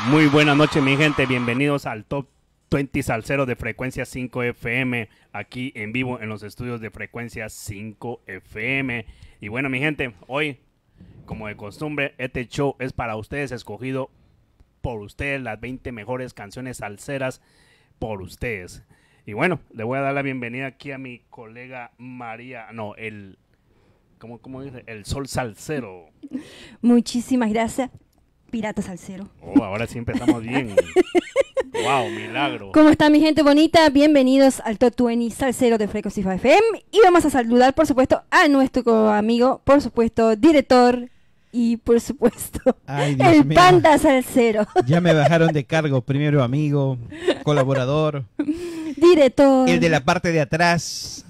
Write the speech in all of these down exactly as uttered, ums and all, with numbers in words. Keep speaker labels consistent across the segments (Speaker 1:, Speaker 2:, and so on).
Speaker 1: Muy buenas noches, mi gente. Bienvenidos al Top veinte Salsero de Frecuencia cinco F M, aquí en vivo en los estudios de Frecuencia cinco F M. Y bueno, mi gente, hoy, como de costumbre, este show es para ustedes, escogido por ustedes, las veinte mejores canciones salseras por ustedes. Y bueno, le voy a dar la bienvenida aquí a mi colega María, no, el, ¿cómo, cómo dice? El Sol Salsero.
Speaker 2: Muchísimas gracias, Pirata Salsero.
Speaker 1: Oh, ahora sí empezamos bien. Wow, milagro.
Speaker 2: ¿Cómo está mi gente bonita? Bienvenidos al Top veinte Salsero de Frequency cinco F M. Y vamos a saludar, por supuesto, a nuestro amigo, por supuesto, director y, por supuesto,
Speaker 3: Ay, Dios
Speaker 2: el
Speaker 3: mío.
Speaker 2: Panda Salsero.
Speaker 3: Ya me bajaron de cargo. Primero amigo, colaborador,
Speaker 2: Director.
Speaker 3: el de la parte de atrás.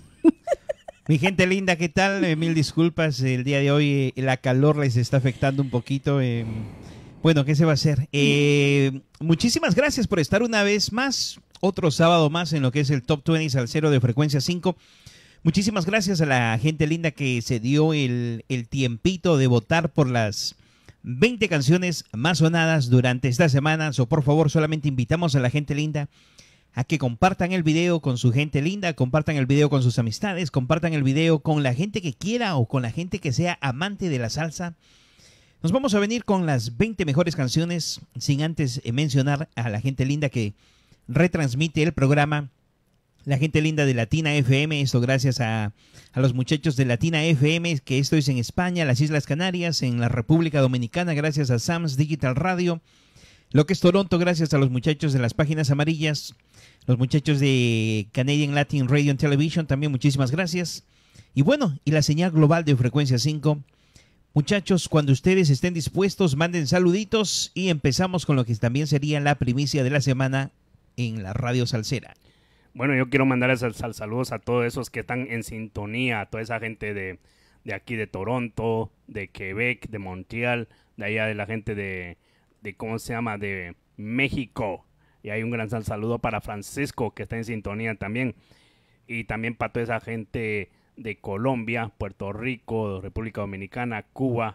Speaker 3: Mi gente linda, ¿qué tal? Eh, mil disculpas. El día de hoy eh, la calor les está afectando un poquito. Eh, bueno, ¿qué se va a hacer? Eh, muchísimas gracias por estar una vez más, otro sábado más en lo que es el Top veinte Salsero de Frecuencia cinco. Muchísimas gracias a la gente linda que se dio el, el tiempito de votar por las veinte canciones más sonadas durante esta semana. So, por favor, solamente invitamos a la gente linda a que compartan el video con su gente linda, compartan el video con sus amistades, compartan el video con la gente que quiera o con la gente que sea amante de la salsa. Nos vamos a venir con las veinte mejores canciones, sin antes eh, mencionar a la gente linda que retransmite el programa. La gente linda de Latina F M, esto gracias a, a los muchachos de Latina F M, que esto es en España, las Islas Canarias, en la República Dominicana, gracias a Sam's Digital Radio. Lo que es Toronto, gracias a los muchachos de las páginas amarillas, los muchachos de Canadian Latin Radio and Television, también muchísimas gracias. Y bueno, y la señal global de Frecuencia cinco. Muchachos, cuando ustedes estén dispuestos, manden saluditos y empezamos con lo que también sería la primicia de la semana en la radio salsera.
Speaker 1: Bueno, yo quiero mandarles sal, sal, saludos a todos esos que están en sintonía, a toda esa gente de, de aquí de Toronto, de Quebec, de Montreal, de allá de la gente de, de ¿cómo se llama?, de México. Y hay un gran sal, saludo para Francisco, que está en sintonía también. Y también para toda esa gente de Colombia, Puerto Rico, República Dominicana, Cuba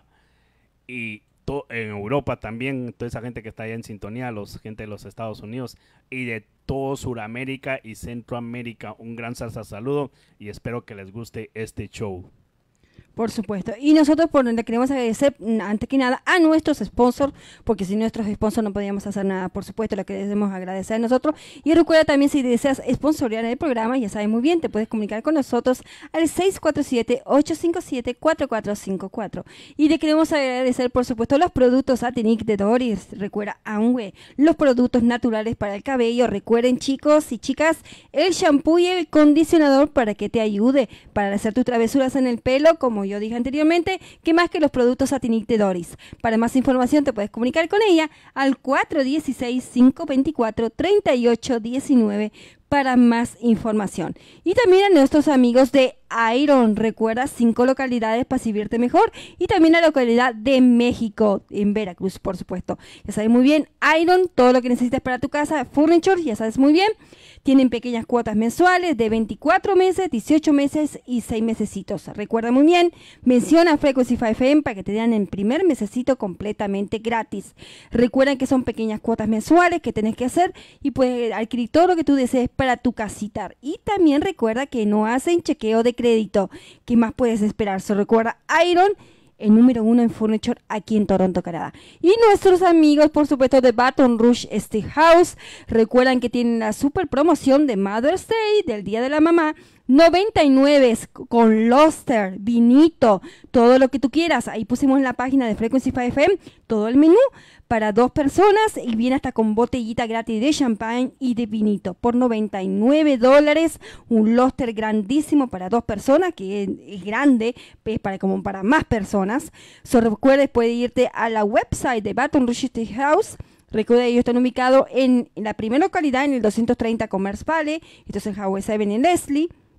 Speaker 1: y en Europa también, toda esa gente que está allá en sintonía, los gente de los Estados Unidos y de todo Sudamérica y Centroamérica. Un gran salsa saludo y espero que les guste este show.
Speaker 2: Por supuesto. Y nosotros por donde queremos agradecer, antes que nada, a nuestros sponsors, porque sin nuestros sponsors no podríamos hacer nada. Por supuesto, lo que debemos agradecer a nosotros. Y recuerda también, si deseas sponsorear el programa, ya sabes muy bien, te puedes comunicar con nosotros al seis cuatro siete, ocho cinco siete, cuatro cuatro cinco cuatro. Y le queremos agradecer, por supuesto, los productos Atinic de Doris. Recuerda, Amway, los productos naturales para el cabello. Recuerden, chicos y chicas, el shampoo y el condicionador para que te ayude para hacer tus travesuras en el pelo, como yo dije anteriormente, que más que los productos Atinic de Doris. Para más información te puedes comunicar con ella al cuatro uno seis, cinco dos cuatro, tres ocho uno nueve para más información. Y también a nuestros amigos de Iron, recuerda, cinco localidades para servirte mejor, y también la localidad de México, en Veracruz, por supuesto. Ya sabes muy bien, Iron, todo lo que necesitas para tu casa, furniture, ya sabes muy bien. Tienen pequeñas cuotas mensuales de veinticuatro meses, dieciocho meses y seis mesecitos. Recuerda muy bien, menciona Frequency cinco F M para que te den el primer mesecito completamente gratis. Recuerden que son pequeñas cuotas mensuales que tenés que hacer y puedes adquirir todo lo que tú desees para tu casita. Y también recuerda que no hacen chequeo de crédito. ¿Qué más puedes esperar? So, recuerda, Iron, el número uno en furniture aquí en Toronto, Canadá. Y nuestros amigos, por supuesto, de Baton Rouge Steakhouse, recuerdan que tienen la super promoción de Mother's Day, del Día de la Mamá, noventa y nueve con Lobster, vinito, todo lo que tú quieras. Ahí pusimos en la página de Frequency cinco F M todo el menú para dos personas y viene hasta con botellita gratis de champagne y de vinito por noventa y nueve dólares. Un Lobster grandísimo para dos personas, que es, es grande, es para, como para más personas. So, recuerdes, puedes irte a la website de Baton Rouge Steakhouse. Recuerda, ellos están ubicados en, en la primera localidad, en el doscientos treinta Commerce Valley, entonces en Highway siete en Leslie.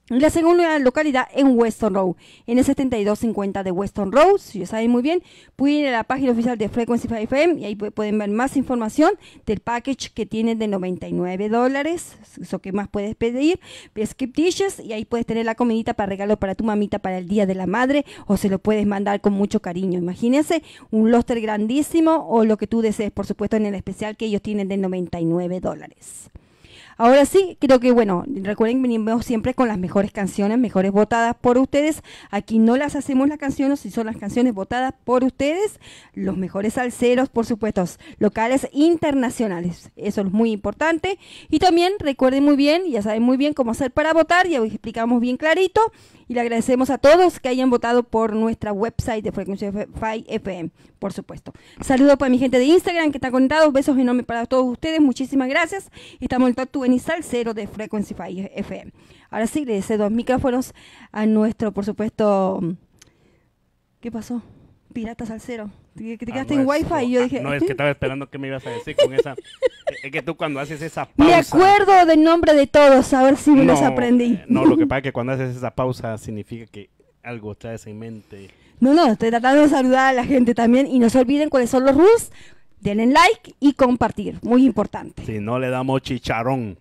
Speaker 2: Y la segunda localidad en Weston Road, en el setenta y dos cincuenta de Weston Road. Si ya saben muy bien, pueden ir a la página oficial de Frequency F M y ahí pueden ver más información del package que tienen de noventa y nueve dólares. Eso que más puedes pedir, script dishes, y ahí puedes tener la comidita para regalo para tu mamita para el Día de la Madre, o se lo puedes mandar con mucho cariño. Imagínense, un lobster grandísimo o lo que tú desees, por supuesto, en el especial que ellos tienen de noventa y nueve dólares. Ahora sí, creo que, bueno, recuerden que venimos siempre con las mejores canciones, mejores votadas por ustedes. Aquí no las hacemos las canciones, si son las canciones votadas por ustedes, los mejores salseros, por supuesto, locales, internacionales. Eso es muy importante. Y también recuerden muy bien, ya saben muy bien cómo hacer para votar, ya explicamos bien clarito. Y le agradecemos a todos que hayan votado por nuestra website de Frequency F M, por supuesto. Saludos para mi gente de Instagram que está conectados. Besos enormes para todos ustedes. Muchísimas gracias. Estamos en el Top veinte Salsero de Frequency F M. Ahora sí, le cedo los micrófonos a nuestro, por supuesto... ¿Qué pasó? Pirata Salsero. Te, te quedaste
Speaker 1: ah, no
Speaker 2: en
Speaker 1: es,
Speaker 2: Wi-Fi y yo dije...
Speaker 1: No, es que estaba esperando que me ibas a decir con esa... Es que tú cuando haces esa pausa...
Speaker 2: Me acuerdo del nombre de todos, a ver si me
Speaker 1: no,
Speaker 2: los aprendí.
Speaker 1: No, lo que pasa es que cuando haces esa pausa significa que algo traes en mente.
Speaker 2: No, no, estoy tratando de saludar a la gente también. Y no se olviden cuáles son los rules. Denle like y compartir, muy importante.
Speaker 1: Si no le damos chicharrón.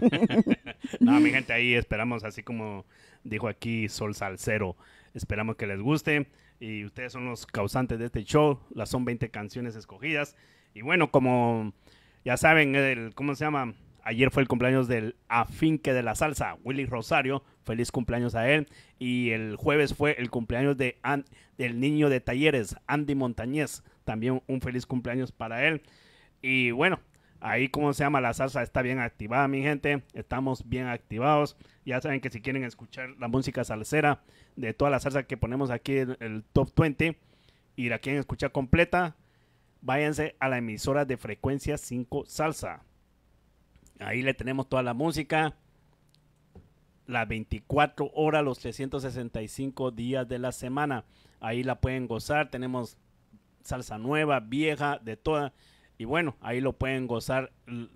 Speaker 1: No, mi gente, ahí esperamos, así como dijo aquí Sol Salsero, esperamos que les guste. Y ustedes son los causantes de este show. Las son veinte canciones escogidas. Y bueno, como ya saben, el, ¿cómo se llama? Ayer fue el cumpleaños del afinque de la salsa, Willy Rosario. Feliz cumpleaños a él. Y el jueves fue el cumpleaños de An, del niño de Talleres, Andy Montañez. También un feliz cumpleaños para él. Y bueno, ahí, ¿cómo se llama? La salsa está bien activada, mi gente. Estamos bien activados. Ya saben que si quieren escuchar la música salsera de toda la salsa que ponemos aquí en el Top veinte y la quieren escuchar completa, váyanse a la emisora de Frecuencia cinco Salsa. Ahí le tenemos toda la música, las veinticuatro horas, los trescientos sesenta y cinco días de la semana. Ahí la pueden gozar. Tenemos salsa nueva, vieja, de toda. Y bueno, ahí lo pueden gozar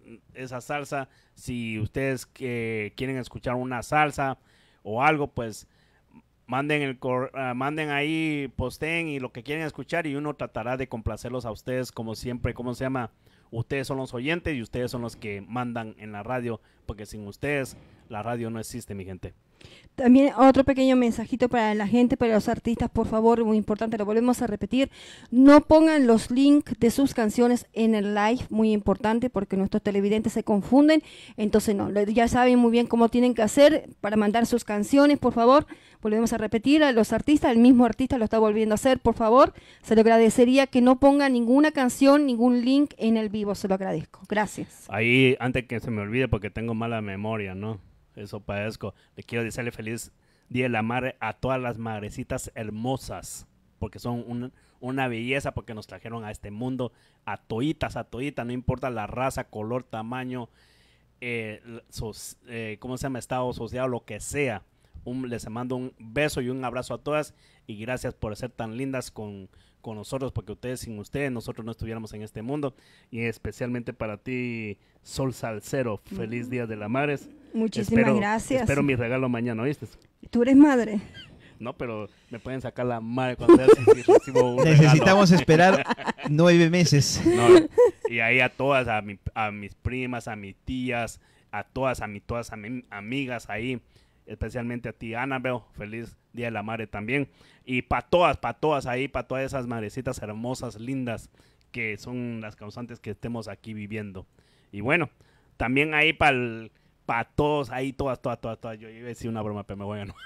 Speaker 1: esa salsa. Si ustedes que quieren escuchar una salsa o algo, pues manden el uh, manden ahí, posteen y lo que quieren escuchar y uno tratará de complacerlos a ustedes como siempre. ¿Cómo se llama? Ustedes son los oyentes y ustedes son los que mandan en la radio, porque sin ustedes la radio no existe, mi gente.
Speaker 2: También otro pequeño mensajito para la gente, para los artistas, por favor, muy importante, lo volvemos a repetir, no pongan los links de sus canciones en el live, muy importante, porque nuestros televidentes se confunden, entonces no, ya saben muy bien cómo tienen que hacer para mandar sus canciones, por favor, volvemos a repetir, a los artistas, el mismo artista lo está volviendo a hacer, por favor, se lo agradecería que no pongan ninguna canción, ningún link en el vivo, se lo agradezco, gracias.
Speaker 1: Ahí, antes que se me olvide, porque tengo mala memoria, ¿no? Eso padezco. Le quiero desearle feliz Día de la Madre a todas las madrecitas hermosas, porque son un, una belleza, porque nos trajeron a este mundo, a toitas, a toitas, no importa la raza, color, tamaño, eh, sos, eh, ¿cómo se llama? Estado social, lo que sea. Un, les mando un beso y un abrazo a todas, y gracias por ser tan lindas con, con nosotros, porque ustedes, sin ustedes, nosotros no estuviéramos en este mundo. Y especialmente para ti, Sol Salsero, feliz Día de la Madre.
Speaker 2: Muchísimas
Speaker 1: espero,
Speaker 2: gracias.
Speaker 1: Espero mi regalo mañana, ¿oíste?
Speaker 2: ¿Tú eres madre?
Speaker 1: No, pero me pueden sacar la madre cuando sea, si, si recibo un
Speaker 3: Necesitamos
Speaker 1: regalo.
Speaker 3: esperar nueve meses.
Speaker 1: No, y ahí a todas, a, mi, a mis primas, a mis tías, a todas, a mis todas a mi, amigas ahí, especialmente a ti, Annabelle, feliz Día de la Madre también. Y para todas, para todas ahí, para todas esas madrecitas hermosas, lindas, que son las causantes que estemos aquí viviendo. Y bueno, también ahí para para todos, ahí todas, todas, todas, todas. Yo iba a decir una broma, pero me voy a no.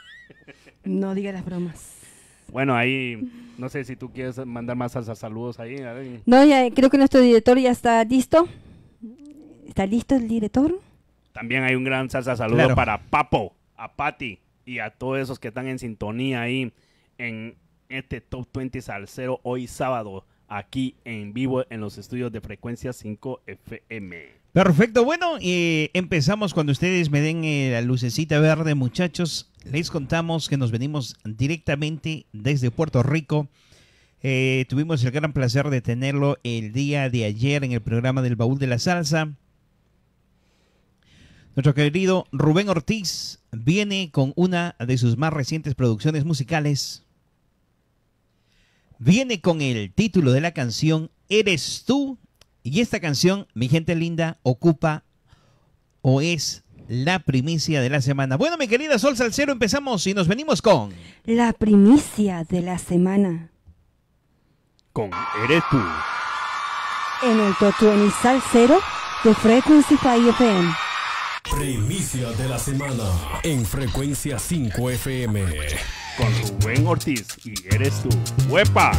Speaker 2: No diga las bromas.
Speaker 1: Bueno, ahí, no sé si tú quieres mandar más salsa, saludos ahí. A ver.
Speaker 2: No, ya creo que nuestro director ya está listo. ¿Está listo el director?
Speaker 1: También hay un gran salsa saludo claro. para Papo, a Patti y a todos esos que están en sintonía ahí en este Top veinte Salsero hoy sábado, aquí en vivo en los estudios de Frecuencia cinco F M.
Speaker 3: Perfecto, bueno, eh, empezamos cuando ustedes me den eh, la lucecita verde, muchachos. Les contamos que nos venimos directamente desde Puerto Rico. Eh, tuvimos el gran placer de tenerlo el día de ayer en el programa del Baúl de la Salsa. Nuestro querido Rubén Ortiz viene con una de sus más recientes producciones musicales. Viene con el título de la canción Eres Tú. Y esta canción, mi gente linda, ocupa o es la primicia de la semana. Bueno, mi querida Sol Salcero, empezamos y nos venimos con...
Speaker 2: La primicia de la semana.
Speaker 1: Con Eres Tú.
Speaker 2: En el Top veinte Salsero de Frequency cinco F M.
Speaker 4: Primicia de la semana en Frecuencia cinco F M.
Speaker 1: Con Rubén Ortiz y Eres Tú. ¡Huepa!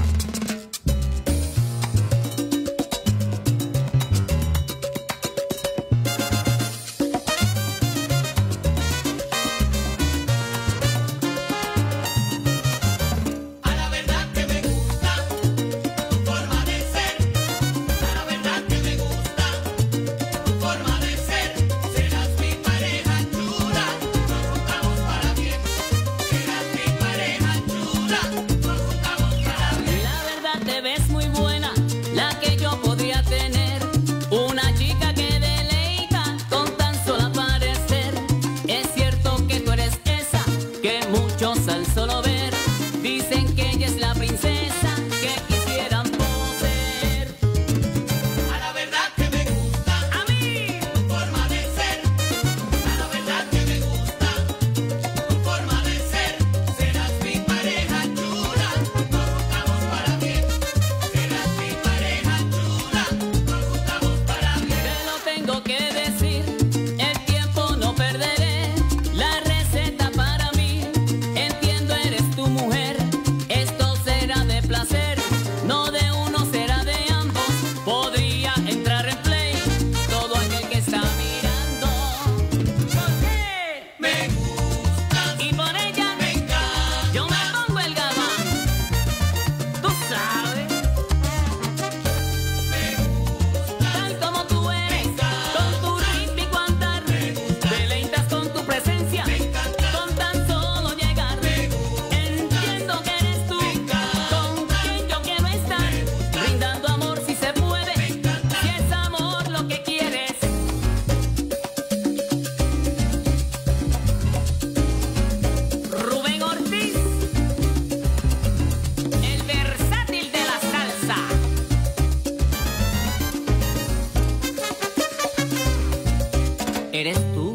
Speaker 5: Eres tú.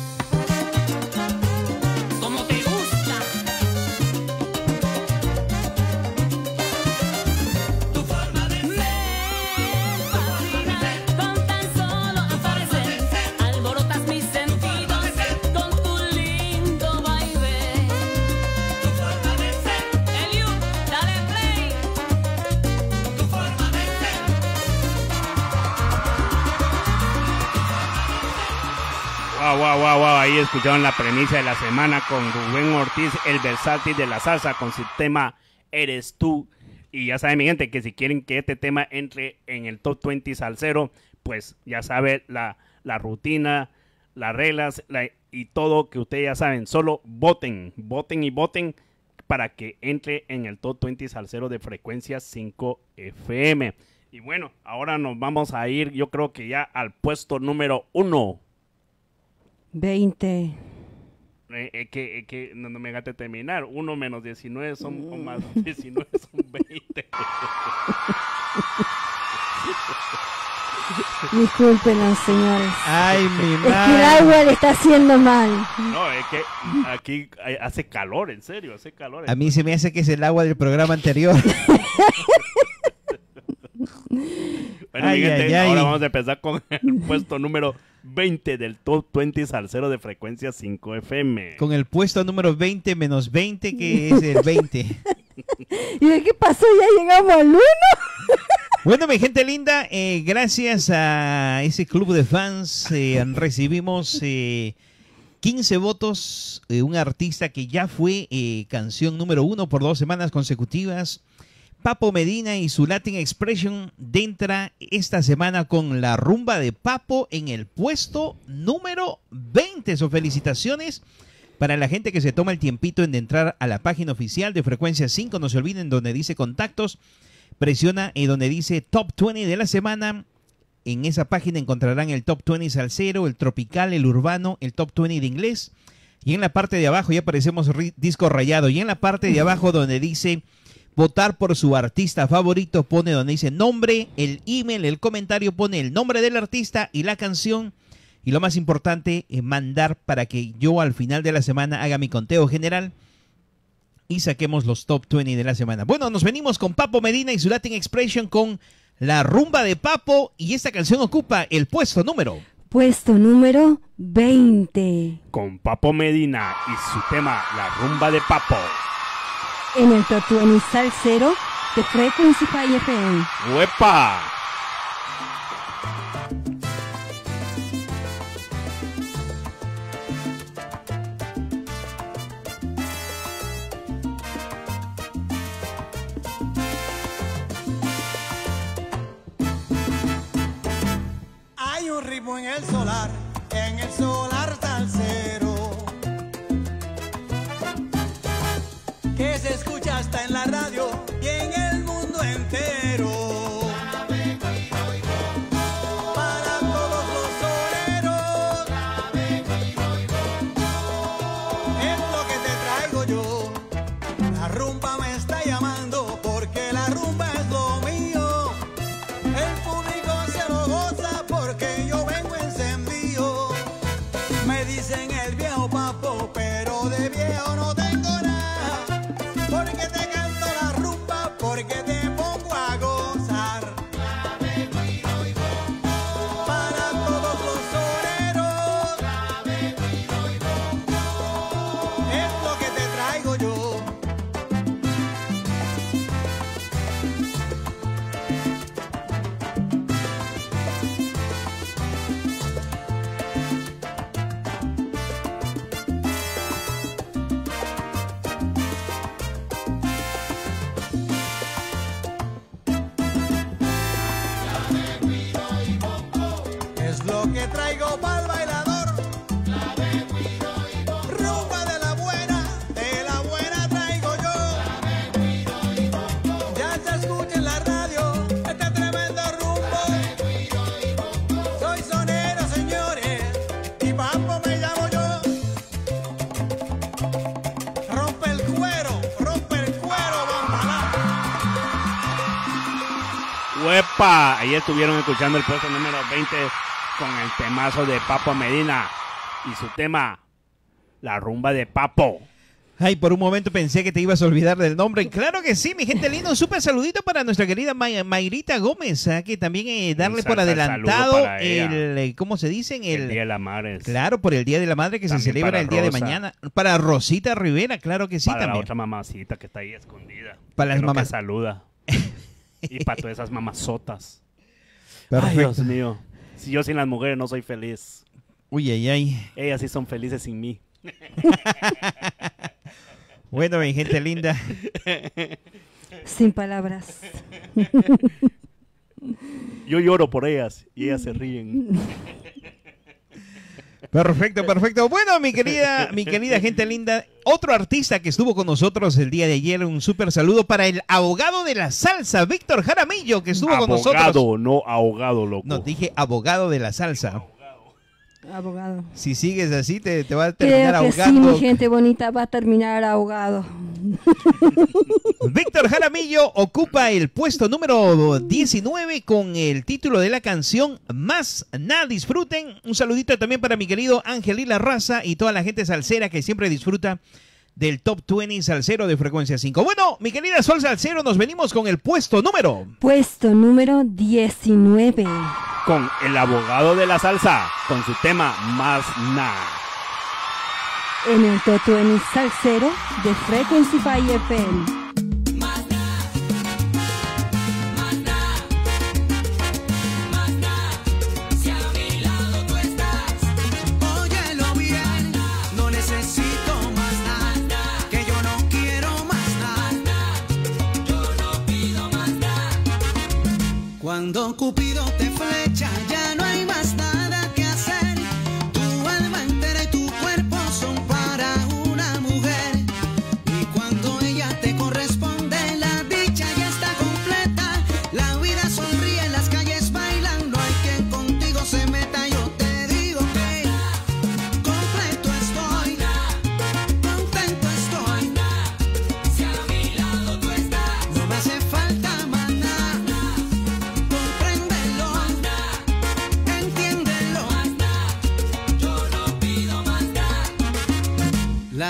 Speaker 5: Como te gusta. Tu forma de ser. Me fascina. Con tan solo aparecer. Alborotas mis sentidos. Con tu lindo baile. Tu forma de ser. Eliu, dale play. Tu forma de ser.
Speaker 1: Wow, wow, wow, wow, ahí escucharon la premisa de la semana con Rubén Ortiz, el versátil de la salsa, con su tema Eres Tú. Y ya saben, mi gente, que si quieren que este tema entre en el Top veinte Salsero, pues ya saben la, la rutina, las reglas la, y todo que ustedes ya saben. Solo voten, voten y voten para que entre en el Top veinte Salsero de Frecuencia cinco F M. Y bueno, ahora nos vamos a ir, yo creo que ya al puesto número uno.
Speaker 2: veinte.
Speaker 1: Es eh, que, eh, que no, no me dejaste terminar. Uno menos diecinueve son, o más diecinueve son veinte.
Speaker 2: Discúlpenos, señores.
Speaker 3: Ay, mi
Speaker 2: Es que el
Speaker 3: madre.
Speaker 2: agua le está haciendo mal.
Speaker 1: No, es que aquí hay- hace calor, en serio, hace calor.
Speaker 3: A mí se me hace que es el agua del programa anterior.
Speaker 1: Bueno,
Speaker 3: Ay,
Speaker 1: mi gente,
Speaker 3: ay, ay.
Speaker 1: ahora vamos a empezar con el puesto número veinte del Top veinte Salsero de Frecuencia cinco F M.
Speaker 3: Con el puesto número veinte menos veinte, que es el veinte.
Speaker 2: ¿Y de qué pasó? ¿Ya llegamos al uno?
Speaker 3: Bueno, mi gente linda, eh, gracias a ese club de fans eh, recibimos eh, quince votos, eh, un artista que ya fue eh, canción número uno por dos semanas consecutivas. Papo Medina y su Latin Expression entra esta semana con la rumba de Papo en el puesto número veinte. So, felicitaciones para la gente que se toma el tiempito en entrar a la página oficial de Frecuencia cinco. No se olviden donde dice contactos, presiona y donde dice Top veinte de la semana En esa página encontrarán el Top veinte salsero, el tropical, el urbano, el Top veinte de inglés. Y en la parte de abajo ya aparecemos disco rayado. Y en la parte de abajo donde dice votar por su artista favorito, pone donde dice nombre, el email, el comentario, pone el nombre del artista y la canción. Y lo más importante, eh, mandar para que yo al final de la semana haga mi conteo general y saquemos los Top veinte de la semana. Bueno, nos venimos con Papo Medina y su Latin Expression con La Rumba de Papo. Y esta canción ocupa el puesto número...
Speaker 2: Puesto número veinte.
Speaker 1: Con Papo Medina y su tema La Rumba de Papo.
Speaker 2: En el Top veinte salsero de Frequency High F M.
Speaker 1: ¡Uepa!
Speaker 6: Hay un ritmo en el solar, en el solar salsero, que se escucha hasta en la radio y en el mundo entero. Para todos los soleros, es lo que te traigo yo. La rumba me está llamando porque la rumba es lo mío. El público se lo goza porque yo vengo encendido. Me dicen el viejo Papo, pero de viejo no tengo nada. Porque te canto la rumba, porque te pongo a gozar. Para todos los soleros, es lo que te traigo yo. Es lo que traigo para el bailador. Rumba de la buena, de la buena traigo yo. Ya se escucha en la radio este tremendo rumbo. Soy sonero, señores, y Papo me llamo yo. Rompe el cuero, rompe el cuero, bombalá.
Speaker 1: ¡Uepa! Ahí estuvieron escuchando el puesto número veinte con el temazo de Papo Medina y su tema La Rumba de Papo.
Speaker 3: Ay, por un momento pensé que te ibas a olvidar del nombre. Claro que sí, mi gente linda. Un súper saludito para nuestra querida May- Mayrita Gómez. ¿eh? Que también eh, darle
Speaker 1: Un
Speaker 3: por
Speaker 1: sal- sal-
Speaker 3: adelantado
Speaker 1: saludo para ella.
Speaker 3: el, eh, ¿cómo se dicen?
Speaker 1: El,
Speaker 3: El,
Speaker 1: Día de la Madre.
Speaker 3: Claro, por el Día de la Madre que se
Speaker 1: También
Speaker 3: celebra
Speaker 1: para
Speaker 3: el día de
Speaker 1: Rosa.
Speaker 3: mañana. Para Rosita Rivera, claro que sí
Speaker 1: para la
Speaker 3: también.
Speaker 1: otra mamacita que está ahí escondida.
Speaker 3: Para las
Speaker 1: que no
Speaker 3: mamás.
Speaker 1: te saluda. Y para todas esas mamazotas.
Speaker 3: Perfecto.
Speaker 1: Ay, Dios mío. Si yo sin las mujeres no soy feliz.
Speaker 3: Uy, ay, ay.
Speaker 1: Ellas sí son felices sin mí.
Speaker 3: Bueno, mi gente linda.
Speaker 2: Sin palabras.
Speaker 1: Yo lloro por ellas y ellas se ríen.
Speaker 3: Perfecto, perfecto. Bueno, mi querida, mi querida gente linda, otro artista que estuvo con nosotros el día de ayer, un súper saludo para el abogado de la salsa, Víctor Jaramillo, que estuvo con nosotros.
Speaker 1: Abogado, no ahogado, loco.
Speaker 3: No, dije abogado de la salsa.
Speaker 2: Abogado.
Speaker 3: Si sigues así, te, te va a terminar
Speaker 2: Creo que sí,
Speaker 3: ahogando.
Speaker 2: mi gente bonita, va a terminar ahogado.
Speaker 3: Víctor Jaramillo ocupa el puesto número diecinueve con el título de la canción Más Nada. Disfruten. Un saludito también para mi querido Ángel y la Raza y toda la gente salsera que siempre disfruta del Top veinte salsero de Frecuencia cinco. Bueno, mi querida Sol Salsero, nos venimos con el puesto número.
Speaker 2: Puesto número diecinueve.
Speaker 1: Con el abogado de la salsa, con su tema Más Nada.
Speaker 2: En el Top veinte salsero de Frequency High F M.
Speaker 6: Óyelo bien, no necesito más nada, que yo no quiero más nada, yo no pido más nada. Cuando Cupido te flecha, ya no hay más nada que hacer. Tu alma entera y tu cuerpo son para una mujer. Y cuando ella te corre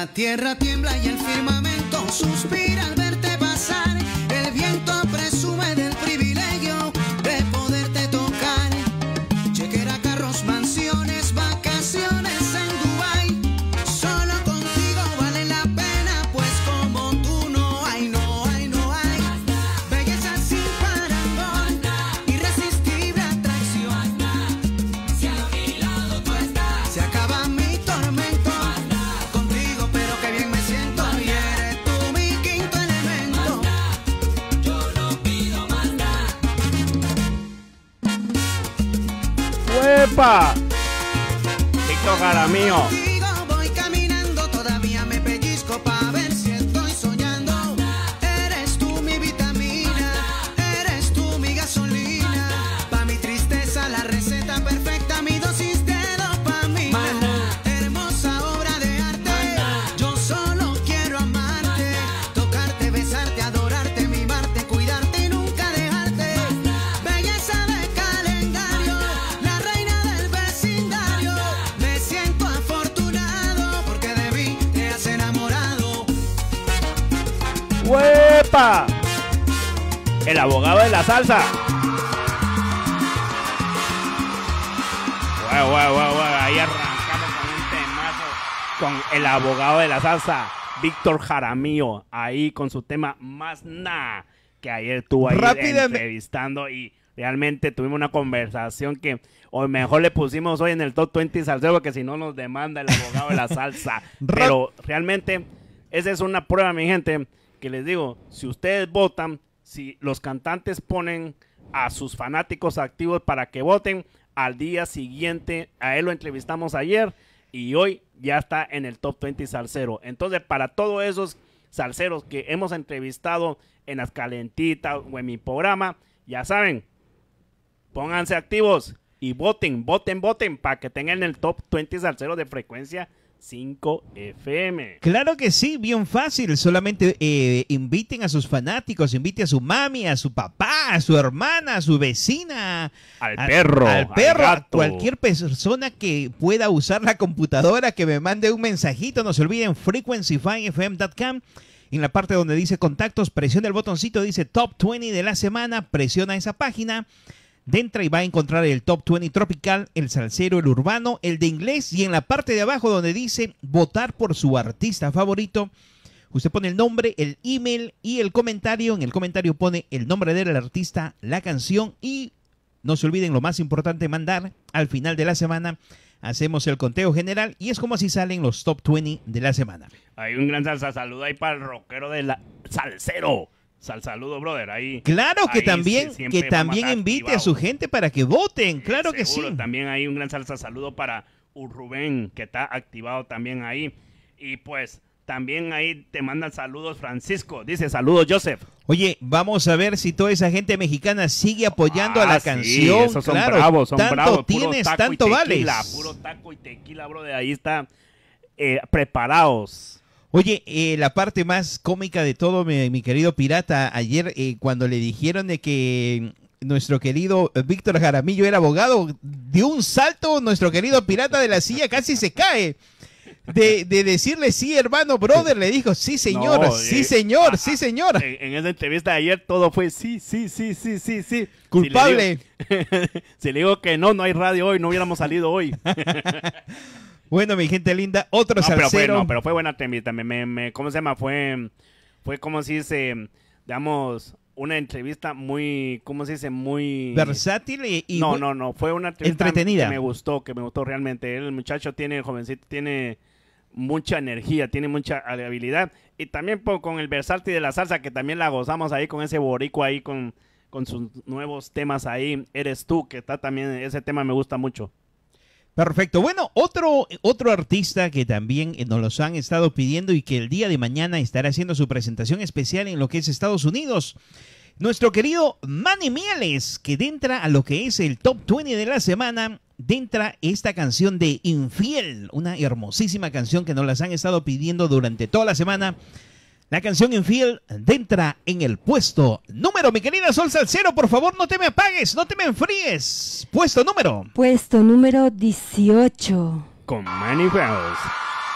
Speaker 6: La tierra tiembla y el firmamento suspira al verte pasar. El viento presume del privilegio de poderte tocar. Chequera, carros, mansiones, vacaciones en Dubái. Solo contigo vale la pena, pues como tú no hay, no hay, no hay. Belleza sin parangón, irresistible atracción. Si a mi lado tú estás, se acaba mi tormento. Contigo, pero qué bien me siento. Y eres tú mi quinto elemento. Yo no pido más nada.
Speaker 1: ¡Uepa! Víctor Jaramillo.
Speaker 6: Contigo voy caminando, todavía me pellizco pa' ver si estoy soñando. Eres tú mi vitamina, eres tú mi gasolina. Pa' mi tristeza la receta perfecta, mi dosis de dopamina. Hermosa obra de arte, yo solo quiero amarte. Tocarte, besarte, adorarte, mimarte, cuidarte y nunca dejarte. Belleza de calendario, la reina del vecindario. Me siento afortunado porque de mí te has enamorado.
Speaker 1: ¡Uepa! El abogado de la salsa. Guau, guau, guau, guau. Ahí arrancamos con un temazo con el abogado de la salsa, Víctor Jaramillo, ahí con su tema Más Nah, que ayer estuvo ahí
Speaker 3: Rápidamente.
Speaker 1: entrevistando y realmente tuvimos una conversación que o mejor le pusimos hoy en el Top veinte Salsero, porque si no nos demanda el abogado de la salsa.
Speaker 3: Ra-
Speaker 1: Pero realmente esa es una prueba, mi gente, que les digo, si ustedes votan, si los cantantes ponen a sus fanáticos activos para que voten, al día siguiente, a él lo entrevistamos ayer y hoy ya está en el Top veinte Salsero. Entonces, para todos esos salseros que hemos entrevistado en las calentitas o en mi programa, ya saben, pónganse activos y voten, voten, voten para que tengan el Top veinte Salsero de Frecuencia cinco F M.
Speaker 3: Claro que sí, bien fácil. Solamente eh, inviten a sus fanáticos, invite a su mami, a su papá, a su hermana, a su vecina,
Speaker 1: Al
Speaker 3: a-
Speaker 1: perro,
Speaker 3: al perro,
Speaker 1: al
Speaker 3: a
Speaker 1: gato.
Speaker 3: cualquier persona que pueda usar la computadora, que me mande un mensajito. No se olviden, frequency five f m punto com. En la parte donde dice contactos, presiona el botoncito, dice Top veinte de la semana, presiona esa página. Entra y va a encontrar el Top veinte tropical, el salsero, el urbano, el de inglés, y en la parte de abajo donde dice votar por su artista favorito, usted pone el nombre, el email y el comentario. En el comentario pone el nombre del artista, la canción, y no se olviden, lo más importante, mandar al final de la semana. Hacemos el conteo general y es como así salen los Top veinte de la semana.
Speaker 1: Hay un gran salsa saludo ahí para el rockero de la salsero. Sal saludo, brother. Ahí.
Speaker 3: Claro que
Speaker 1: ahí
Speaker 3: también,
Speaker 1: sí, siempre
Speaker 3: que
Speaker 1: vamos
Speaker 3: también
Speaker 1: estar
Speaker 3: invite a
Speaker 1: activados.
Speaker 3: su gente para que voten. Claro que sí.
Speaker 1: Seguro. También hay un gran salsa saludo para Rubén, que está activado también ahí. Y pues también ahí te mandan saludos Francisco. Dice saludos Joseph.
Speaker 3: Oye, vamos a ver si toda esa gente mexicana sigue apoyando a
Speaker 1: Ah,
Speaker 3: la
Speaker 1: sí,
Speaker 3: canción.
Speaker 1: esos son
Speaker 3: claro,
Speaker 1: bravos, son
Speaker 3: tanto
Speaker 1: bravos. Puro
Speaker 3: tienes,
Speaker 1: taco y
Speaker 3: tanto
Speaker 1: tequila,
Speaker 3: vales.
Speaker 1: Puro taco y tequila, bro. De ahí está eh, preparados.
Speaker 3: Oye, eh, la parte más cómica de todo, mi, mi querido pirata, ayer eh, cuando le dijeron de que nuestro querido Víctor Jaramillo era abogado, dio un salto nuestro querido pirata de la silla, casi se cae. De, de decirle sí, hermano, brother, le dijo sí, señor,
Speaker 1: No,
Speaker 3: sí,
Speaker 1: eh,
Speaker 3: señor,
Speaker 1: ah,
Speaker 3: sí, señor.
Speaker 1: En, en esa entrevista de ayer todo fue sí, sí, sí, sí, sí, sí.
Speaker 3: Culpable.
Speaker 1: Si le, digo, si le digo que no, no hay radio hoy, no hubiéramos salido hoy.
Speaker 3: Bueno, mi gente linda, otro
Speaker 1: No, pero fue,
Speaker 3: salsero.
Speaker 1: no, pero fue buena entrevista. Me, me, me- ¿Cómo se llama? Fue, fue como si dice, digamos, una entrevista muy, ¿cómo se dice? Muy...
Speaker 3: Versátil y, y
Speaker 1: no,
Speaker 3: muy-
Speaker 1: no, no, fue una entrevista
Speaker 3: entretenida.
Speaker 1: que me gustó, que me gustó realmente. El muchacho tiene, el jovencito tiene mucha energía, tiene mucha habilidad. Y también po- con el versátil de la salsa, que también la gozamos ahí con ese boricua ahí, con, con sus nuevos temas ahí. Eres tú, que está también, ese tema me gusta mucho.
Speaker 3: Perfecto. Bueno, otro, otro artista que también eh, nos los han estado pidiendo y que el día de mañana estará haciendo su presentación especial en lo que es Estados Unidos. Nuestro querido Manny Mieles, que entra a lo que es el Top veinte de la semana, entra esta canción de Infiel, una hermosísima canción que nos las han estado pidiendo durante toda la semana. La canción Infiel entra en el puesto número, mi querida Sol Salcero, por favor, no te me apagues, no te me enfríes. Puesto número.
Speaker 2: Puesto número dieciocho.
Speaker 1: Con Manny Wells.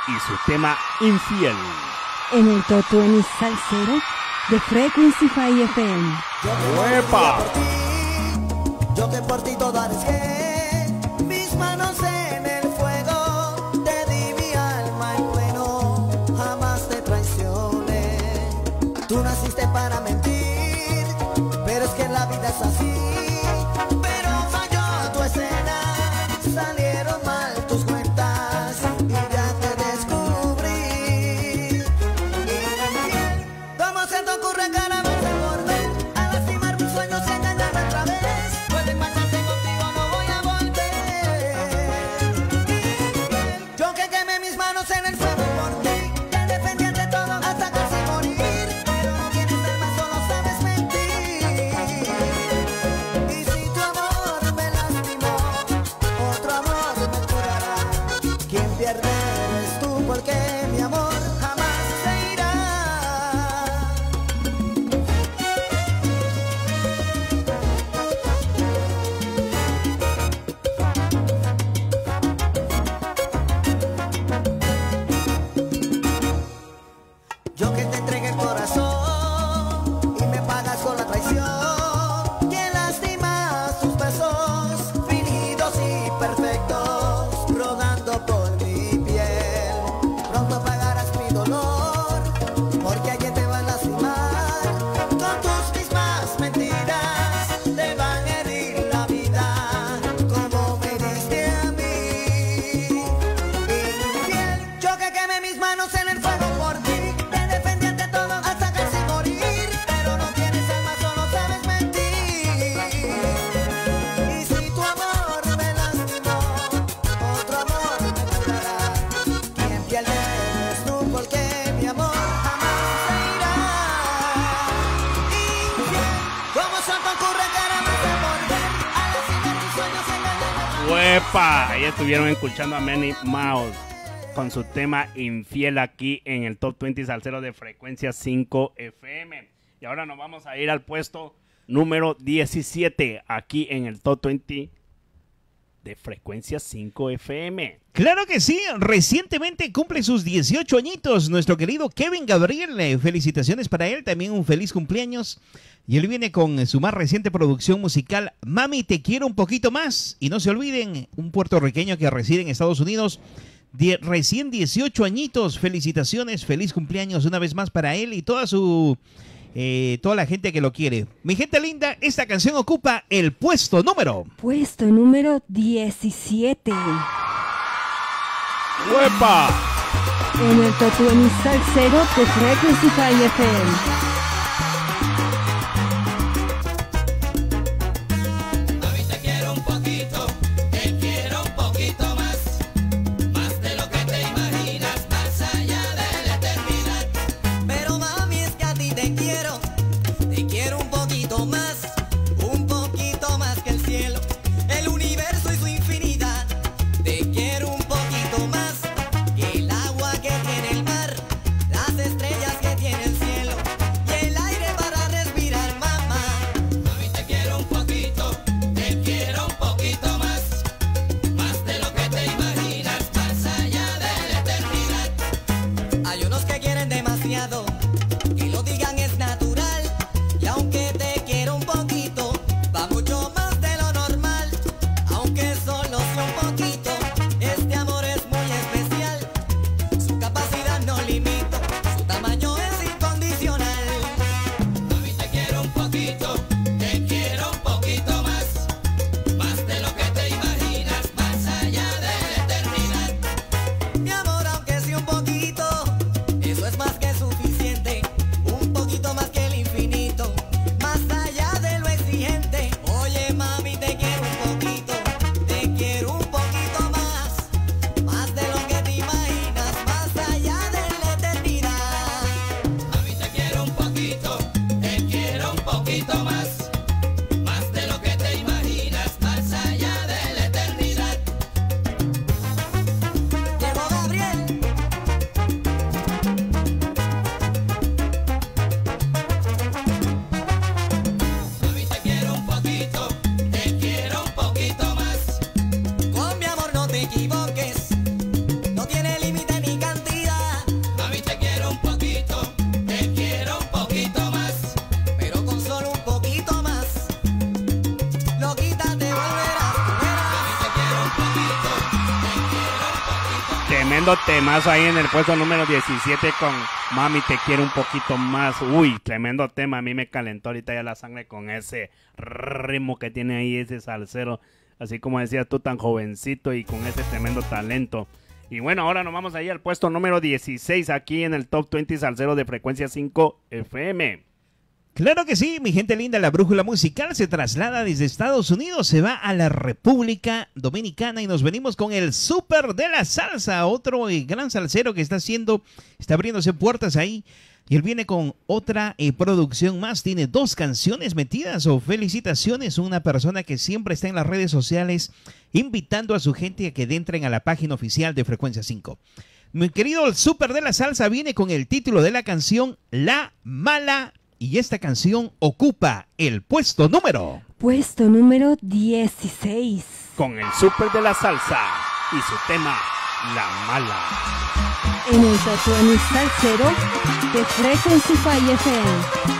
Speaker 1: y su tema Infiel.
Speaker 2: En el Top veinte Salsero de Frequency cinco F M.
Speaker 1: ¡Uepa!
Speaker 7: Yo que por ti todo arriesgué, mis manos en el fuego, te di mi alma en pleno, jamás te traicioné. Tú naciste para mentir, pero es que en la vida es así. Pero falló tu escena, salieron mal tus cuentas y ya te descubrí. Infiel, ¿cómo se te ocurre caramba volver a lastimar mis sueños y engañarme otra vez? Puedes marcharte contigo, no voy a volver. Infiel, yo que quemé mis manos en el fuego por ti, te defendí ante todo hasta casi morir, pero no tienes alma, solo sabes mentir. Y si tu amor me lastimó, otro amor me curará. Quien pierde eres tú, porque mi amor jamás se irá. Yo que te entregué el corazón y me pagas con la traición. Que lastimas tus besos fingidos y perfectos, rodando por mi piel. Pronto pagarás mi dolor, porque alguien te va a lastimar. Con tus mismas mentiras te van a herir la vida, como me diste a mí. Infiel, yo que quemé mis manos en el fuego por ti, te defendí ante todo hasta casi morir, pero no tienes alma, solo sabes mentir. Y si tu amor me lastimó, otro amor me curará. Quien pierde eres tú, porque mi amor jamás se irá. Infiel, ¿cómo se te ocurre caramba volver a lastimar tus sueños y engañarme?
Speaker 1: ¡Uepa! Ahí estuvieron escuchando a Manny Mouse con su tema Infiel aquí en el Top veinte Salsero de Frecuencia cinco F M. Y ahora nos vamos a ir al puesto número diecisiete aquí en el Top veinte de Frecuencia cinco F M.
Speaker 3: Claro que sí, recientemente cumple sus dieciocho añitos nuestro querido Kevin Gabriel. Eh, Felicitaciones para él, también un feliz cumpleaños. Y él viene con eh, su más reciente producción musical, Mami, te quiero un poquito más. Y no se olviden, un puertorriqueño que reside en Estados Unidos, die- recién dieciocho añitos. Felicitaciones, feliz cumpleaños una vez más para él y toda su... eh, toda la gente que lo quiere. Mi gente linda, esta canción ocupa el puesto número...
Speaker 2: Puesto número diecisiete.
Speaker 1: ¡Uepa!
Speaker 2: En el Top veinte Salsero de Frequency cinco F M.
Speaker 5: Mami, te quiero un poquito, te quiero un poquito más, más de lo que te imaginas, más allá de la eternidad.
Speaker 7: Pero mami, es que a ti te quiero, te quiero un poquito más, un poquito más que el cielo, el universo y su infinidad. Te quiero un poquito más que el agua que tiene el mar, las estrellas que tiene el cielo y el aire para respirar, mamá.
Speaker 5: Mami, te quiero un poquito, te quiero un poquito más, más de lo que te imaginas, más allá de la eternidad.
Speaker 7: Hay unos que quieren demasiado, que lo digan es natural, y aunque te quiero un poquito, va mucho más de lo normal. Aunque solo sea un poquito, este amor es muy especial. Su capacidad no limito, su tamaño es incondicional.
Speaker 5: Mami, te quiero un poquito, te quiero un poquito más, más de lo que te imaginas, más allá de la eternidad.
Speaker 7: Mi amor, aunque sea un poquito, eso es más que suficiente. Un poquito más que el infinito, más allá de lo exigente. Oye, mami, te quiero un poquito, te quiero un poquito más, más de lo que te imaginas, más allá de la eternidad.
Speaker 5: Mami, te quiero un poquito, te quiero un poquito más, más de lo que te imaginas, más allá de la eternidad.
Speaker 7: Llegó Gabriel.
Speaker 5: Mami, te quiero un poquito, te quiero un poquito más.
Speaker 7: Con mi amor no te equivoques, no tiene límite ni cantidad.
Speaker 1: tremendo temazo ahí en el puesto número diecisiete con Mami Te Quiero Un Poquito Más. Uy, tremendo tema. A mí me calentó ahorita ya la sangre con ese ritmo que tiene ahí ese salsero. Así como decías tú, tan jovencito y con ese tremendo talento. Y bueno, ahora nos vamos ahí al puesto número dieciséis aquí en el Top veinte Salsero de Frecuencia cinco F M.
Speaker 3: Claro que sí, mi gente linda, la brújula musical se traslada desde Estados Unidos, se va a la República Dominicana y nos venimos con el Súper de la Salsa, otro eh, gran salsero que está haciendo, está abriéndose puertas ahí. Y él viene con otra eh, producción más, tiene dos canciones metidas, o oh, felicitaciones, una persona que siempre está en las redes sociales invitando a su gente a que entren a la página oficial de Frecuencia cinco. Mi querido el Súper de la Salsa viene con el título de la canción La Mala, y esta canción ocupa el puesto número...
Speaker 2: Puesto número dieciséis.
Speaker 1: Con el Súper de la Salsa y su tema La Mala.
Speaker 2: En el Top veinte Salsero de Frequency cinco F M.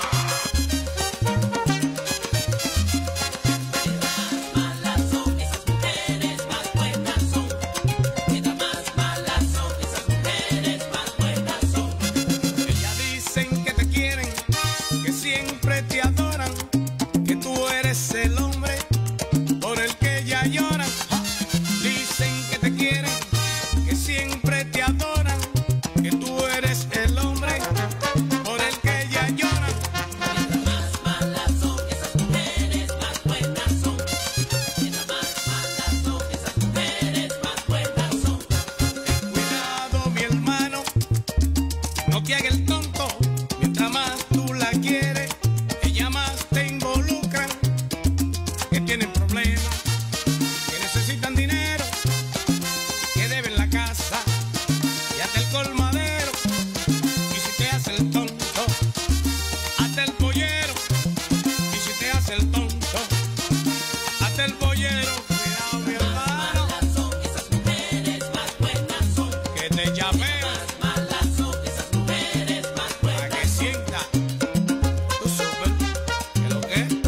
Speaker 8: El hombre por el que ella llora. Dicen que te quieren, que siempre te adoran, que tú eres el hombre por el que ella llora. Mientras más malas son esas mujeres, más buenas son. Mientras más malas son esas mujeres, más buenas son. Ten cuidado, mi hermano, no te hagas el tonto. Mientras más tú la quieres, ella más te involucra. Que tienen problemas, que necesitan dinero, que deben la casa y hasta el colmadero. Y si te hace el tonto, hasta el pollero. Y si te hace el tonto, hasta el pollero. Cuidado, mi hermano, más malas son esas mujeres, más buenas son. Que te llamen, más malas son esas mujeres, más buenas. Para que sienta tu súper, que lo que es.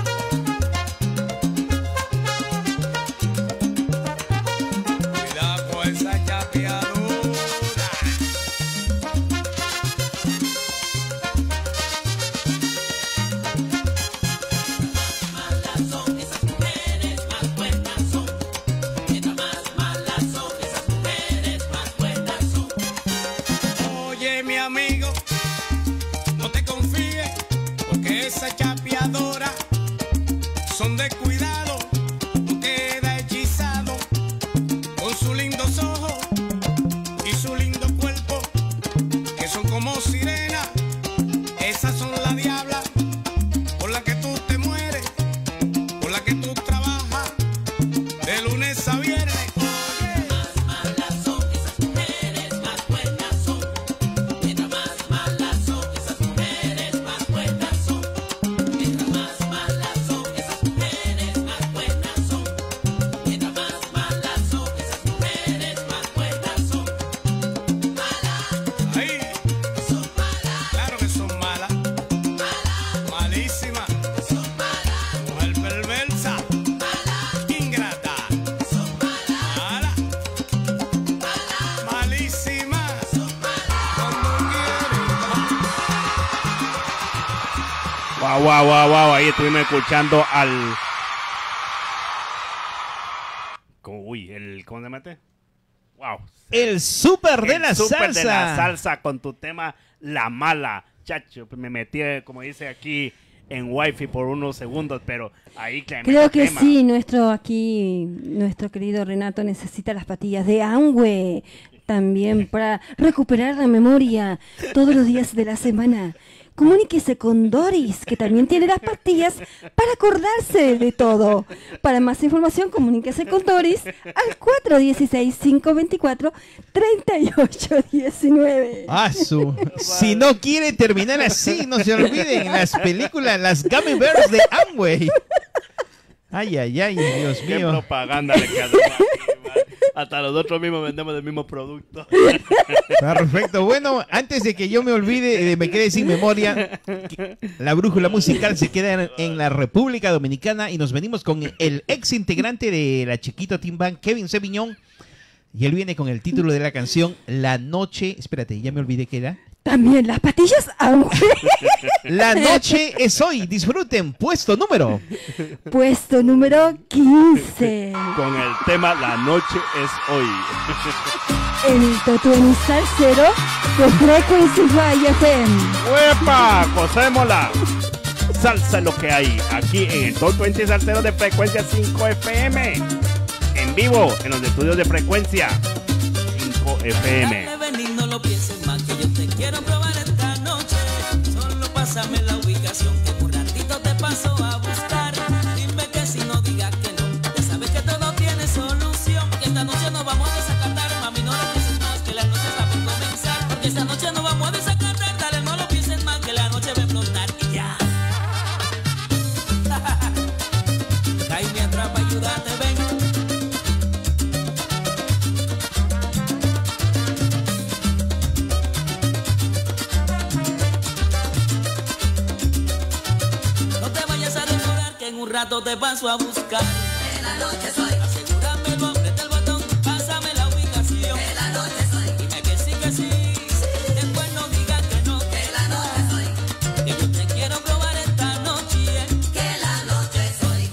Speaker 8: Esa chapeadura. Malas son esas mujeres, más buenas son. Mientras más malas son esas mujeres, más buenas son. Oye, mi amigo, no te confíes, porque esa chapeadora son de cuidado. Tú quedas hechizado con su lindos ojos y su lindo cuerpo, que son como sirenas. Esas son las diablas por las que tú te mueres, por las que tú trabajas de lunes a viernes. Oye, más malas son esas mujeres, más buenas son. Mientras más malas son esas mujeres, más buenas son. Mientras más malas son esas mujeres, más buenas son. Mientras más malas son esas mujeres, más buenas son. Malas, ahí, son malas, claro que son malas, malas, malísimas, son malas, mujer perversa, malas, ingrata, son malas, malas, malas, malísimas, son malas, cuando quieren.
Speaker 1: Wow, wow, wow, wow. Ahí estuvimos escuchando al... Uy, el... ¿Cómo se mete? Wow.
Speaker 3: El Súper de
Speaker 1: El
Speaker 3: la
Speaker 1: Súper
Speaker 3: Salsa.
Speaker 1: de la Salsa con tu tema La Mala. Chacho, me metí, como dice aquí, en Wi-Fi por unos segundos, pero ahí tremendo
Speaker 2: Creo que
Speaker 1: tema.
Speaker 2: sí, nuestro aquí, nuestro querido Renato necesita las pastillas de Amway también para recuperar la memoria todos los días de la semana. Comuníquese con Doris, que también tiene las pastillas para acordarse de todo. Para más información, comuníquese con Doris al cuatro uno seis, cinco dos cuatro, tres ocho uno nueve.
Speaker 3: Ah, su. Si no quiere terminar así, no se olviden las películas, las Gummy Bears de Amway. Ay, ay, ay, Dios
Speaker 1: Qué
Speaker 3: mío.
Speaker 1: propaganda le quedó aquí, man. Hasta nosotros mismos vendemos el mismo producto.
Speaker 3: Perfecto. Bueno, antes de que yo me olvide, eh, me quede sin memoria, la brújula musical se queda en, en la República Dominicana y nos venimos con el ex integrante de la Chiquito Team Band, Kevin Seviñón. Y él viene con el título de la canción La Noche... Espérate, ya me olvidé qué era.
Speaker 2: También las pastillas Amway.
Speaker 3: La noche es hoy. Disfruten. Puesto número.
Speaker 2: Puesto número quince.
Speaker 1: Con el tema La noche es hoy.
Speaker 2: El Totueni Salsero de Frequency High F M.
Speaker 1: ¡Uepa! ¡Gocémosla! Salsa es lo que hay aquí en el Top veinte Salsero de Frecuencia cinco F M. En vivo en los estudios de Frecuencia cinco F M.
Speaker 5: Dale, ven y no lo pienses más, que yo te quiero probar esta noche. Solo pásame la ubicación, que un ratito te paso a buscar. Dime que si no digas que no, ya sabes que todo tiene solución. Que esta noche nos vamos a desacatar, mami, no lo pienses más, que la noche está por comenzar. Porque esta noche nos vamos a desacatar, dale, no lo pienses más, que la noche va a explotar y ya. Caime atrás para ayudarte, ven. Un rato te paso a buscar. En la noche soy. Asegúrame, no aprieta el botón. Pásame la ubicación. En la noche soy. Dime que sí, que sí. sí. Después no digas que no. Que la noche soy. Que yo te quiero probar esta noche. Que la noche soy.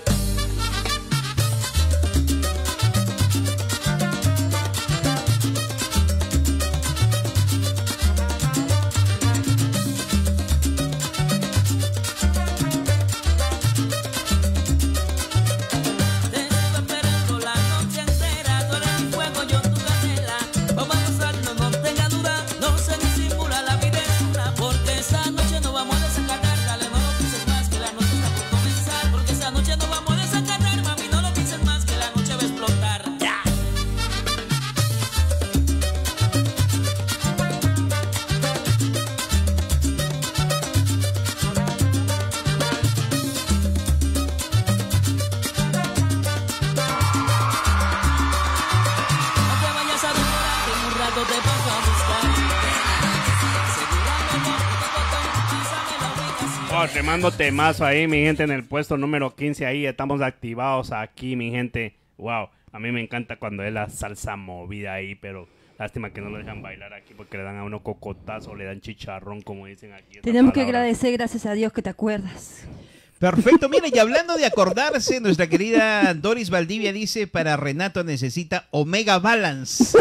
Speaker 1: Oh, tremendo temazo ahí, mi gente, en el puesto número quince. Ahí estamos activados aquí, mi gente. Wow, a mí me encanta cuando es la salsa movida ahí, pero lástima que no lo dejan bailar aquí porque le dan a uno cocotazo, le dan chicharrón, como dicen aquí.
Speaker 2: Tenemos que agradecer, gracias a Dios, que te acuerdas.
Speaker 3: Perfecto, mire, y hablando de acordarse, nuestra querida Doris Valdivia dice, para Renato necesita Omega Balance.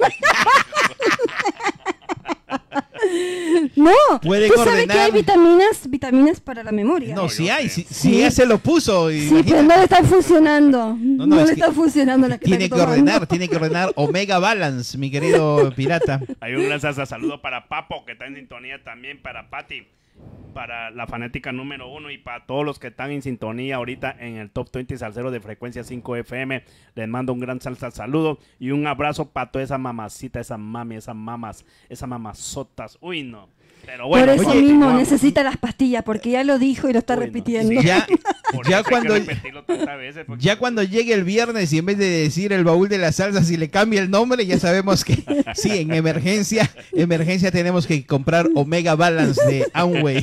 Speaker 2: No,
Speaker 3: Puede
Speaker 2: tú sabes
Speaker 3: ordenar.
Speaker 2: que hay vitaminas, vitaminas para la memoria.
Speaker 3: No,
Speaker 1: No,
Speaker 3: sí
Speaker 1: yo
Speaker 3: hay,
Speaker 1: sé.
Speaker 3: si, si ya se lo puso.
Speaker 2: Sí,
Speaker 3: imagínate.
Speaker 2: pero no le está funcionando. No,
Speaker 3: no, es
Speaker 2: le
Speaker 3: que
Speaker 2: está funcionando la que
Speaker 3: Tiene
Speaker 2: está
Speaker 3: que
Speaker 2: tomando.
Speaker 3: ordenar, tiene que ordenar Omega Balance, mi querido pirata.
Speaker 1: Hay un gran salsa saludo para Papo, que está en sintonía también, para Patti, para la fanática número uno y para todos los que están en sintonía ahorita en el Top veinte Salsero de Frecuencia cinco F M. Les mando un gran salsa saludo y un abrazo para toda esa mamacita, esa mami, esas mamas, esas mamazotas. Uy, no. Pero bueno,
Speaker 2: Por eso
Speaker 1: oye,
Speaker 2: mismo
Speaker 1: vamos.
Speaker 2: necesita las pastillas, porque ya lo dijo y lo está
Speaker 1: Uy, no,
Speaker 2: repitiendo.
Speaker 1: sí.
Speaker 3: Ya,
Speaker 1: Por
Speaker 3: ya
Speaker 1: eso hay que
Speaker 3: cuando
Speaker 1: repetirlo tantas veces, porque-
Speaker 3: ya cuando llegue el viernes y en vez de decir el baúl de las salsas, si le cambia el nombre, ya sabemos que sí, en emergencia, emergencia tenemos que comprar Omega Balance de Amway.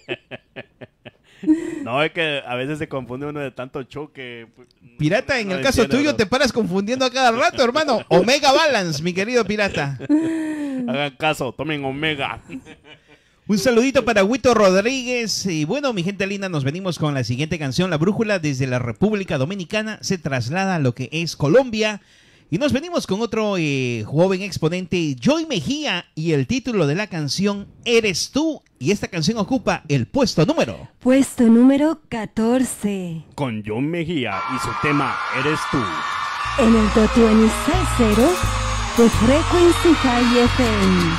Speaker 1: No, es que a veces se confunde uno de tanto choque. pues,
Speaker 3: Pirata,
Speaker 1: no-
Speaker 3: en
Speaker 1: no
Speaker 3: el caso
Speaker 1: entiende,
Speaker 3: tuyo
Speaker 1: bro.
Speaker 3: te paras confundiendo a cada rato, hermano. Omega Balance, mi querido pirata.
Speaker 1: Hagan caso, tomen Omega.
Speaker 3: Un saludito para Huito Rodríguez. Y bueno, mi gente linda, nos venimos con la siguiente canción. La brújula desde la República Dominicana se traslada a lo que es Colombia. Y nos venimos con otro eh, joven exponente, Joy Mejía, y el título de la canción Eres Tú. Y esta canción ocupa el puesto número.
Speaker 2: Puesto número catorce.
Speaker 1: Con John Mejía y su tema Eres Tú.
Speaker 2: En el Top veinte Salsero de Frequency High F M.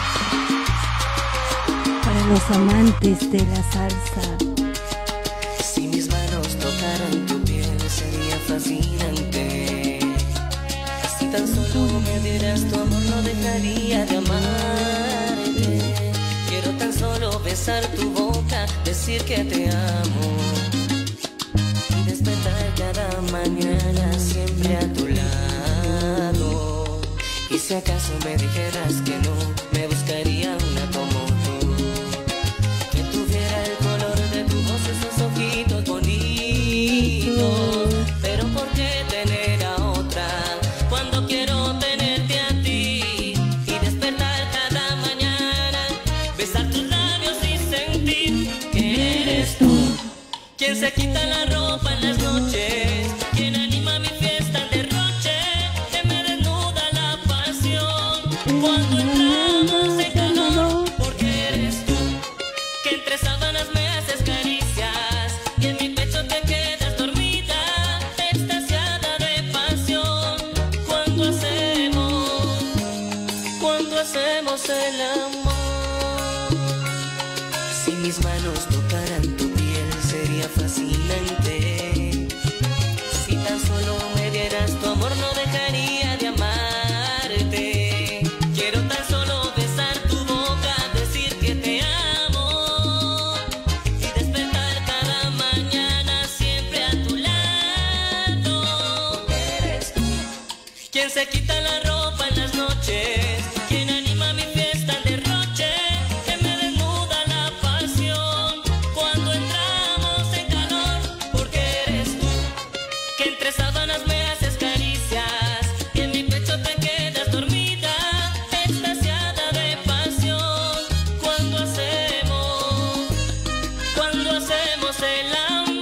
Speaker 2: Para los amantes de la salsa.
Speaker 9: Si mis manos tocaran tu piel sería fascinante. Si tan solo me dieras tu amor no dejaría de amarte. Quiero tan solo besar tu boca, decir que te amo y despertar cada mañana siempre a tu lado. Y si acaso me dijeras que no, me buscaría una como tú, que tuviera el color de tu voz, esos ojitos bonitos. Pero ¿por qué tener a otra cuando quiero tener hacemos el amor. Si mis manos tocaran tu piel sería fascinante. Si tan solo me dieras tu amor no dejaría de amarte. Quiero tan solo besar tu boca, decir que te amo y despertar cada mañana siempre a tu lado. Eres tú quien se quita la ropa en las noches, quien anima mi fiesta al derroche, que me desnuda la pasión cuando entramos en calor. Porque eres tú que entre sábanas me haces caricias y en mi pecho te quedas dormida, extasiada de pasión cuando hacemos, cuando hacemos el amor.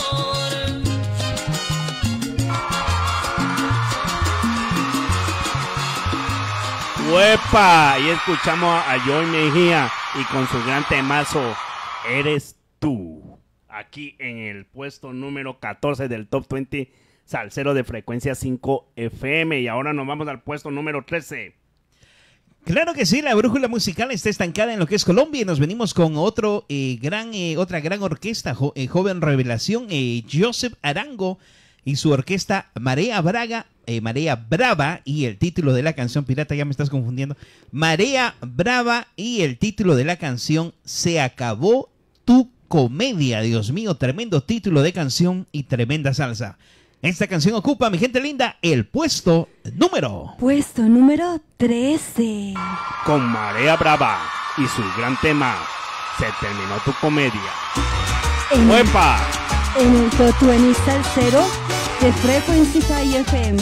Speaker 1: ¡Uepa! Y escuchamos a Joy Mejía y con su gran temazo, Eres Tú. Aquí en el puesto número catorce del Top veinte Salsero de Frecuencia cinco F M. Y ahora nos vamos al puesto número trece.
Speaker 3: Claro que sí, la brújula musical está estancada en lo que es Colombia y nos venimos con otro eh, gran, eh, otra gran orquesta, jo- eh, joven revelación, eh, Joseph Arango y su orquesta Marea Braga, eh, Marea Brava, y el título de la canción, pirata, ya me estás confundiendo, Marea Brava, y el título de la canción, Se Acabó Tu Comedia. Dios mío, tremendo título de canción y tremenda salsa. Esta canción ocupa, mi gente linda, el puesto número.
Speaker 2: Puesto número trece.
Speaker 1: Con Marea Brava y su gran tema, Se Terminó Tu Comedia.
Speaker 2: En,
Speaker 1: ¡Uepa!
Speaker 2: en el Top veinte Salsero de Frecuencia cinco F M.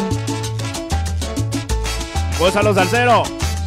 Speaker 1: ¡Gózalo, salsero!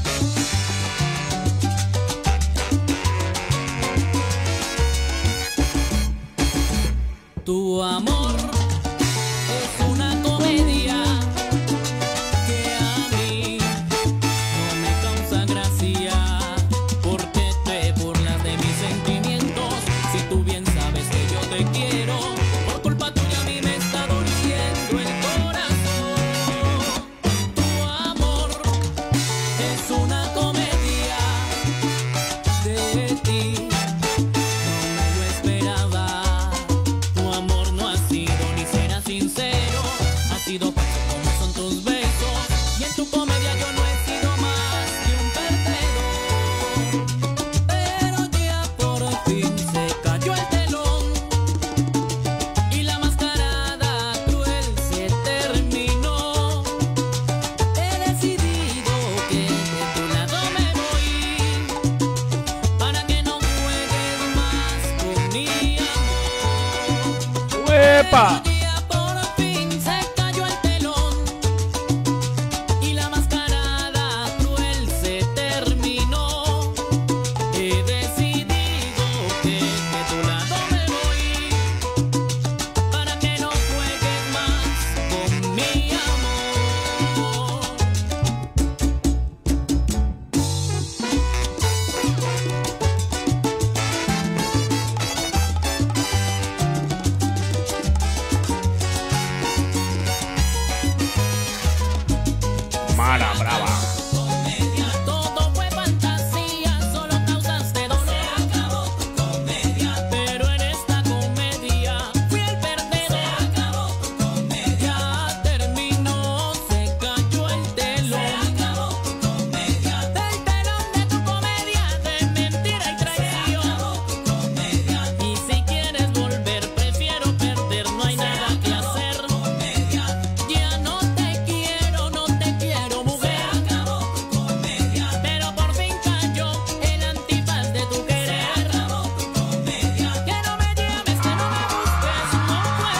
Speaker 5: Tu amor es una comedia que a mí no me causa gracia, porque te burlas de mis sentimientos. Si tú bien sabes que yo te quiero, por culpa tuya a mí me está doliendo el corazón. Tu amor es una comedia de ti, no me lo esperaba. Tu amor no ha sido ni será sincero, ha sido falso como son tus besos, y en tu comedia yo no he sido más que un perdedor. Pero ya por fin se cayó el telón y la mascarada cruel se terminó. He decidido que de tu lado me voy para que no juegues más con mi amor.
Speaker 1: ¡Uepa!
Speaker 5: Ya por fin se cayó el telón y la mascarada cruel se terminó. He decidido que de tu lado me voy para que no juegues más con mi amor.
Speaker 1: Mara Brava.
Speaker 5: Todo fue fantasía, solo causaste dolor. Se acabó tu comedia, pero en esta comedia fui el perdedor. Se acabó tu comedia, ya terminó, se cayó el telón. Se acabó tu comedia, del telón de tu comedia de mentira y traición. Se acabó tu comedia, y si quieres volver prefiero perder, no hay nada que hacer. Ya no te quiero, no te quiero, mujer. Se acabó tu comedia, pero por fin cayó el antifaz de tu querer. Se acabó tu comedia, que no me llames, que no me busques, no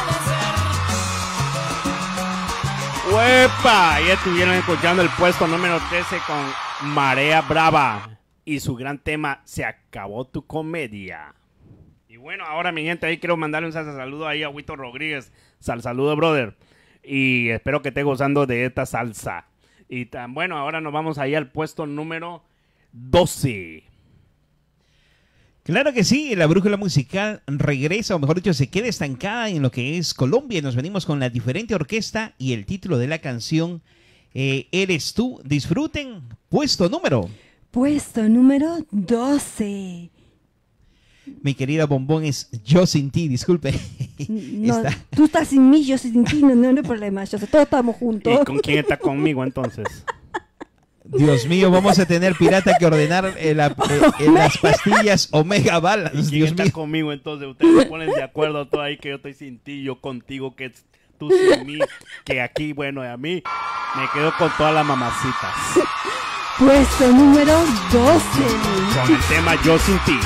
Speaker 5: puede ser.
Speaker 1: ¡Uepa! Y estuvieron escuchando el puesto número trece con Marea Brava y su gran tema, Se Acabó Tu Comedia. Y bueno, ahora mi gente, ahí quiero mandarle un salsa saludo ahí a Huito Rodríguez. Sal saludo, brother. Y espero que esté gozando de esta salsa. Y tan bueno, ahora nos vamos ahí al puesto número doce.
Speaker 3: Claro que sí, la brújula musical regresa, o mejor dicho, se queda estancada en lo que es Colombia. Nos venimos con la diferente orquesta y el título de la canción, eh, Eres Tú. Disfruten, puesto número.
Speaker 2: puesto número doce.
Speaker 3: Mi querida Bombón es Yo Sin Ti, disculpe.
Speaker 2: No,
Speaker 3: Está-
Speaker 2: tú estás sin mí, yo sin ti, no, no, no hay problema. Yo sé, todos estamos juntos.
Speaker 1: ¿Y con quién está conmigo entonces?
Speaker 3: Dios mío, vamos a tener pirata que ordenar eh, la- eh, eh, las pastillas Omega
Speaker 1: ¿Y
Speaker 3: Balance.
Speaker 1: quién
Speaker 3: Dios
Speaker 1: está
Speaker 3: mío.
Speaker 1: conmigo entonces? Ustedes se ponen de acuerdo todo ahí que yo estoy sin ti, yo contigo, que tú sin mí, que aquí, bueno, y a mí me quedo con todas las mamacitas.
Speaker 2: Puesto número doce.
Speaker 1: Con el tema Yo Sin Ti.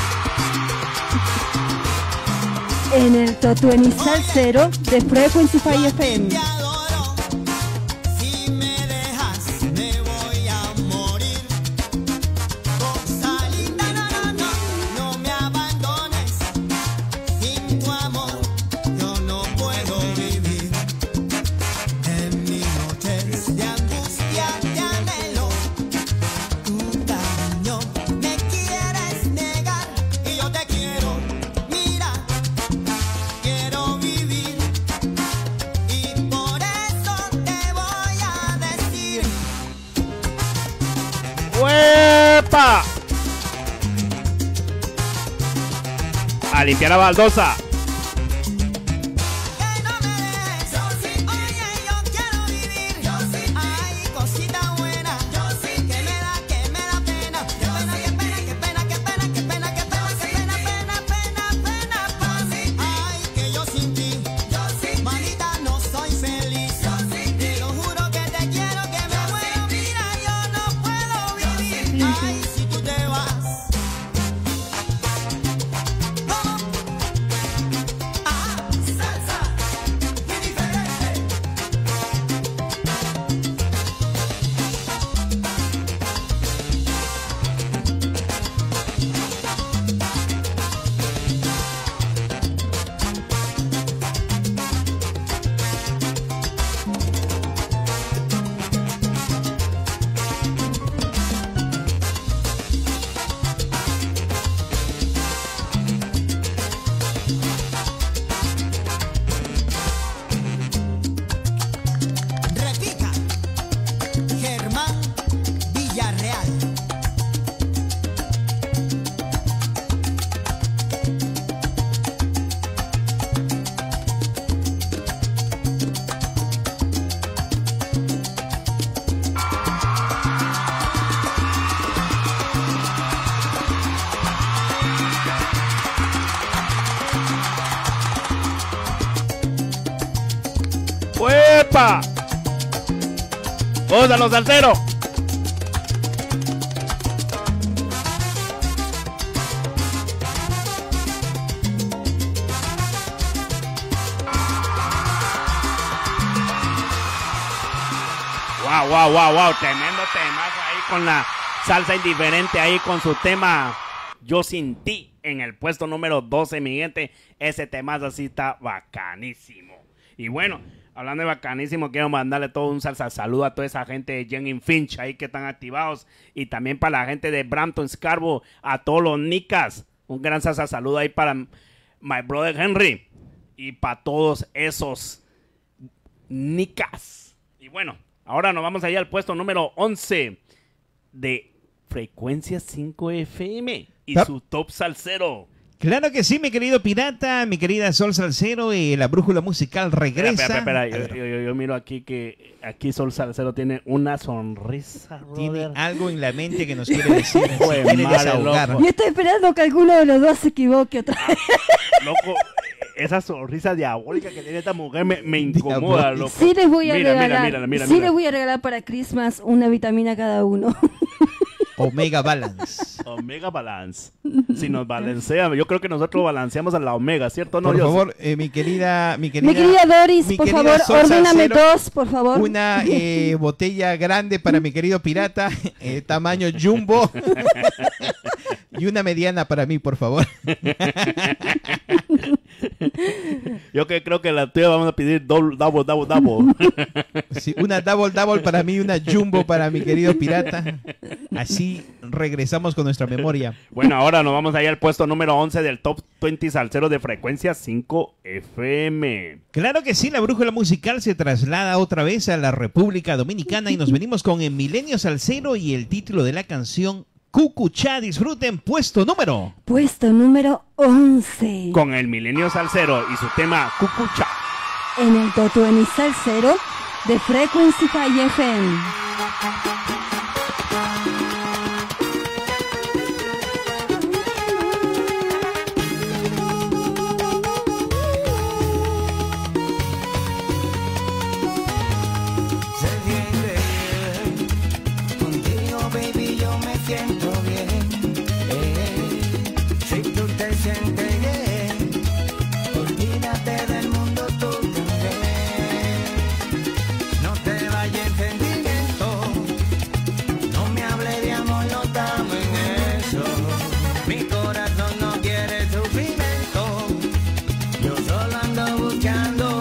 Speaker 2: En el Top veinte Salsero de Frequency cinco F M.
Speaker 6: Te adoro, si me dejas me voy a morir. Cosa linda, no, no, no, no me abandones. Sin tu amor yo no puedo vivir. En mis noches de angustia te anhelo. Tu cariño me quieres negar y yo te quiero. Mira, quiero vivir y por eso te voy a decir
Speaker 1: ¡Uepa! A limpiar la baldosa.
Speaker 6: que no me dejes. Yo sí, oye, yo quiero vivir. Yo sí, ay, cosita buena. Yo sí, que me da, que me da pena. Qué pena, qué pena, qué pena, qué pena, qué pena, qué pena, qué pena, pena, pena, pena, pena. Ay, que yo sin ti, yo sí, manita, no soy feliz. Yo sí, te lo juro que te quiero, que me muero. Mira, yo no puedo vivir. Ay, si tú te vas. ¿Cómo? Ah, salsa, qué diferente. Repita, Germán Villarreal.
Speaker 1: ¡Uepa! ¡Gózalo, salsero! Wow, wow, wow, wow, tremendo temazo ahí con la salsa indiferente ahí con su tema Yo Sin Ti en el puesto número doce, mi gente. Ese temazo así está bacanísimo. Y bueno, hablando de bacanísimo, quiero mandarle todo un salsa saludo a toda esa gente de Jenny Finch ahí que están activados, y también para la gente de Brampton Scarborough, a todos los nicas, un gran salsa saludo ahí para my brother Henry y para todos esos nicas. Y bueno, ahora nos vamos allá al puesto número once de Frecuencia cinco F M y
Speaker 3: Top.
Speaker 1: su top salsero.
Speaker 3: Claro que sí, mi querido pirata, mi querida Sol Salcero, y la brújula musical regresa.
Speaker 1: Espera, espera, espera.
Speaker 3: A
Speaker 1: Yo,
Speaker 3: ver,
Speaker 1: yo- yo miro aquí que aquí Sol Salcero tiene una sonrisa,
Speaker 3: tiene
Speaker 1: brother.
Speaker 3: algo en la mente que nos quiere decir, se
Speaker 1: Jue
Speaker 3: quiere
Speaker 1: madre,
Speaker 3: desahogar.
Speaker 1: loco.
Speaker 2: Yo estoy esperando que alguno de los dos se equivoque otra vez.
Speaker 1: Loco, esa sonrisa diabólica que tiene esta mujer me, me incomoda,
Speaker 3: Diabólica.
Speaker 1: loco.
Speaker 2: Sí les voy a
Speaker 1: Mira, mira,
Speaker 2: regalar,
Speaker 1: mira, mira,
Speaker 2: sí
Speaker 1: mira.
Speaker 2: les voy a regalar para Christmas una vitamina cada uno.
Speaker 3: Omega Balance.
Speaker 1: Omega Balance. Si nos balancea, yo creo que nosotros balanceamos a la Omega, ¿cierto? No,
Speaker 3: Por
Speaker 1: yo
Speaker 3: favor, eh, mi querida, mi querida,
Speaker 2: Mi querida Doris,
Speaker 3: mi
Speaker 2: por
Speaker 3: querida
Speaker 2: favor,
Speaker 3: Sol
Speaker 2: ordéname
Speaker 3: Salcero,
Speaker 2: dos, por favor.
Speaker 3: una eh, botella grande para mi querido pirata, eh, tamaño jumbo, y una mediana para mí, por favor.
Speaker 1: Yo que creo que la tuya vamos a pedir double, double, double, double.
Speaker 3: Sí, una double double para mí, una jumbo para mi querido pirata. Así regresamos con nuestra memoria.
Speaker 1: Bueno, ahora nos vamos allá al puesto número once del Top veinte Salsero de Frecuencia cinco F M.
Speaker 3: Claro que sí, la brújula musical se traslada otra vez a la República Dominicana y nos venimos con el Milenio Salsero y el título de la canción Cucuchá. Disfruten puesto número.
Speaker 2: Puesto número once.
Speaker 1: Con el Milenio Salsero y su tema Cucuchá.
Speaker 2: En el Totueni Salsero de Frequency High F M.
Speaker 7: Se siente bien, contigo baby yo me siento bien, eh, si tú te sientes bien, olvídate del mundo tú también, no te vayas en sentimiento, no me hable de amor, no estamos en eso, mi corazón no quiere sufrimiento, yo solo ando buscando.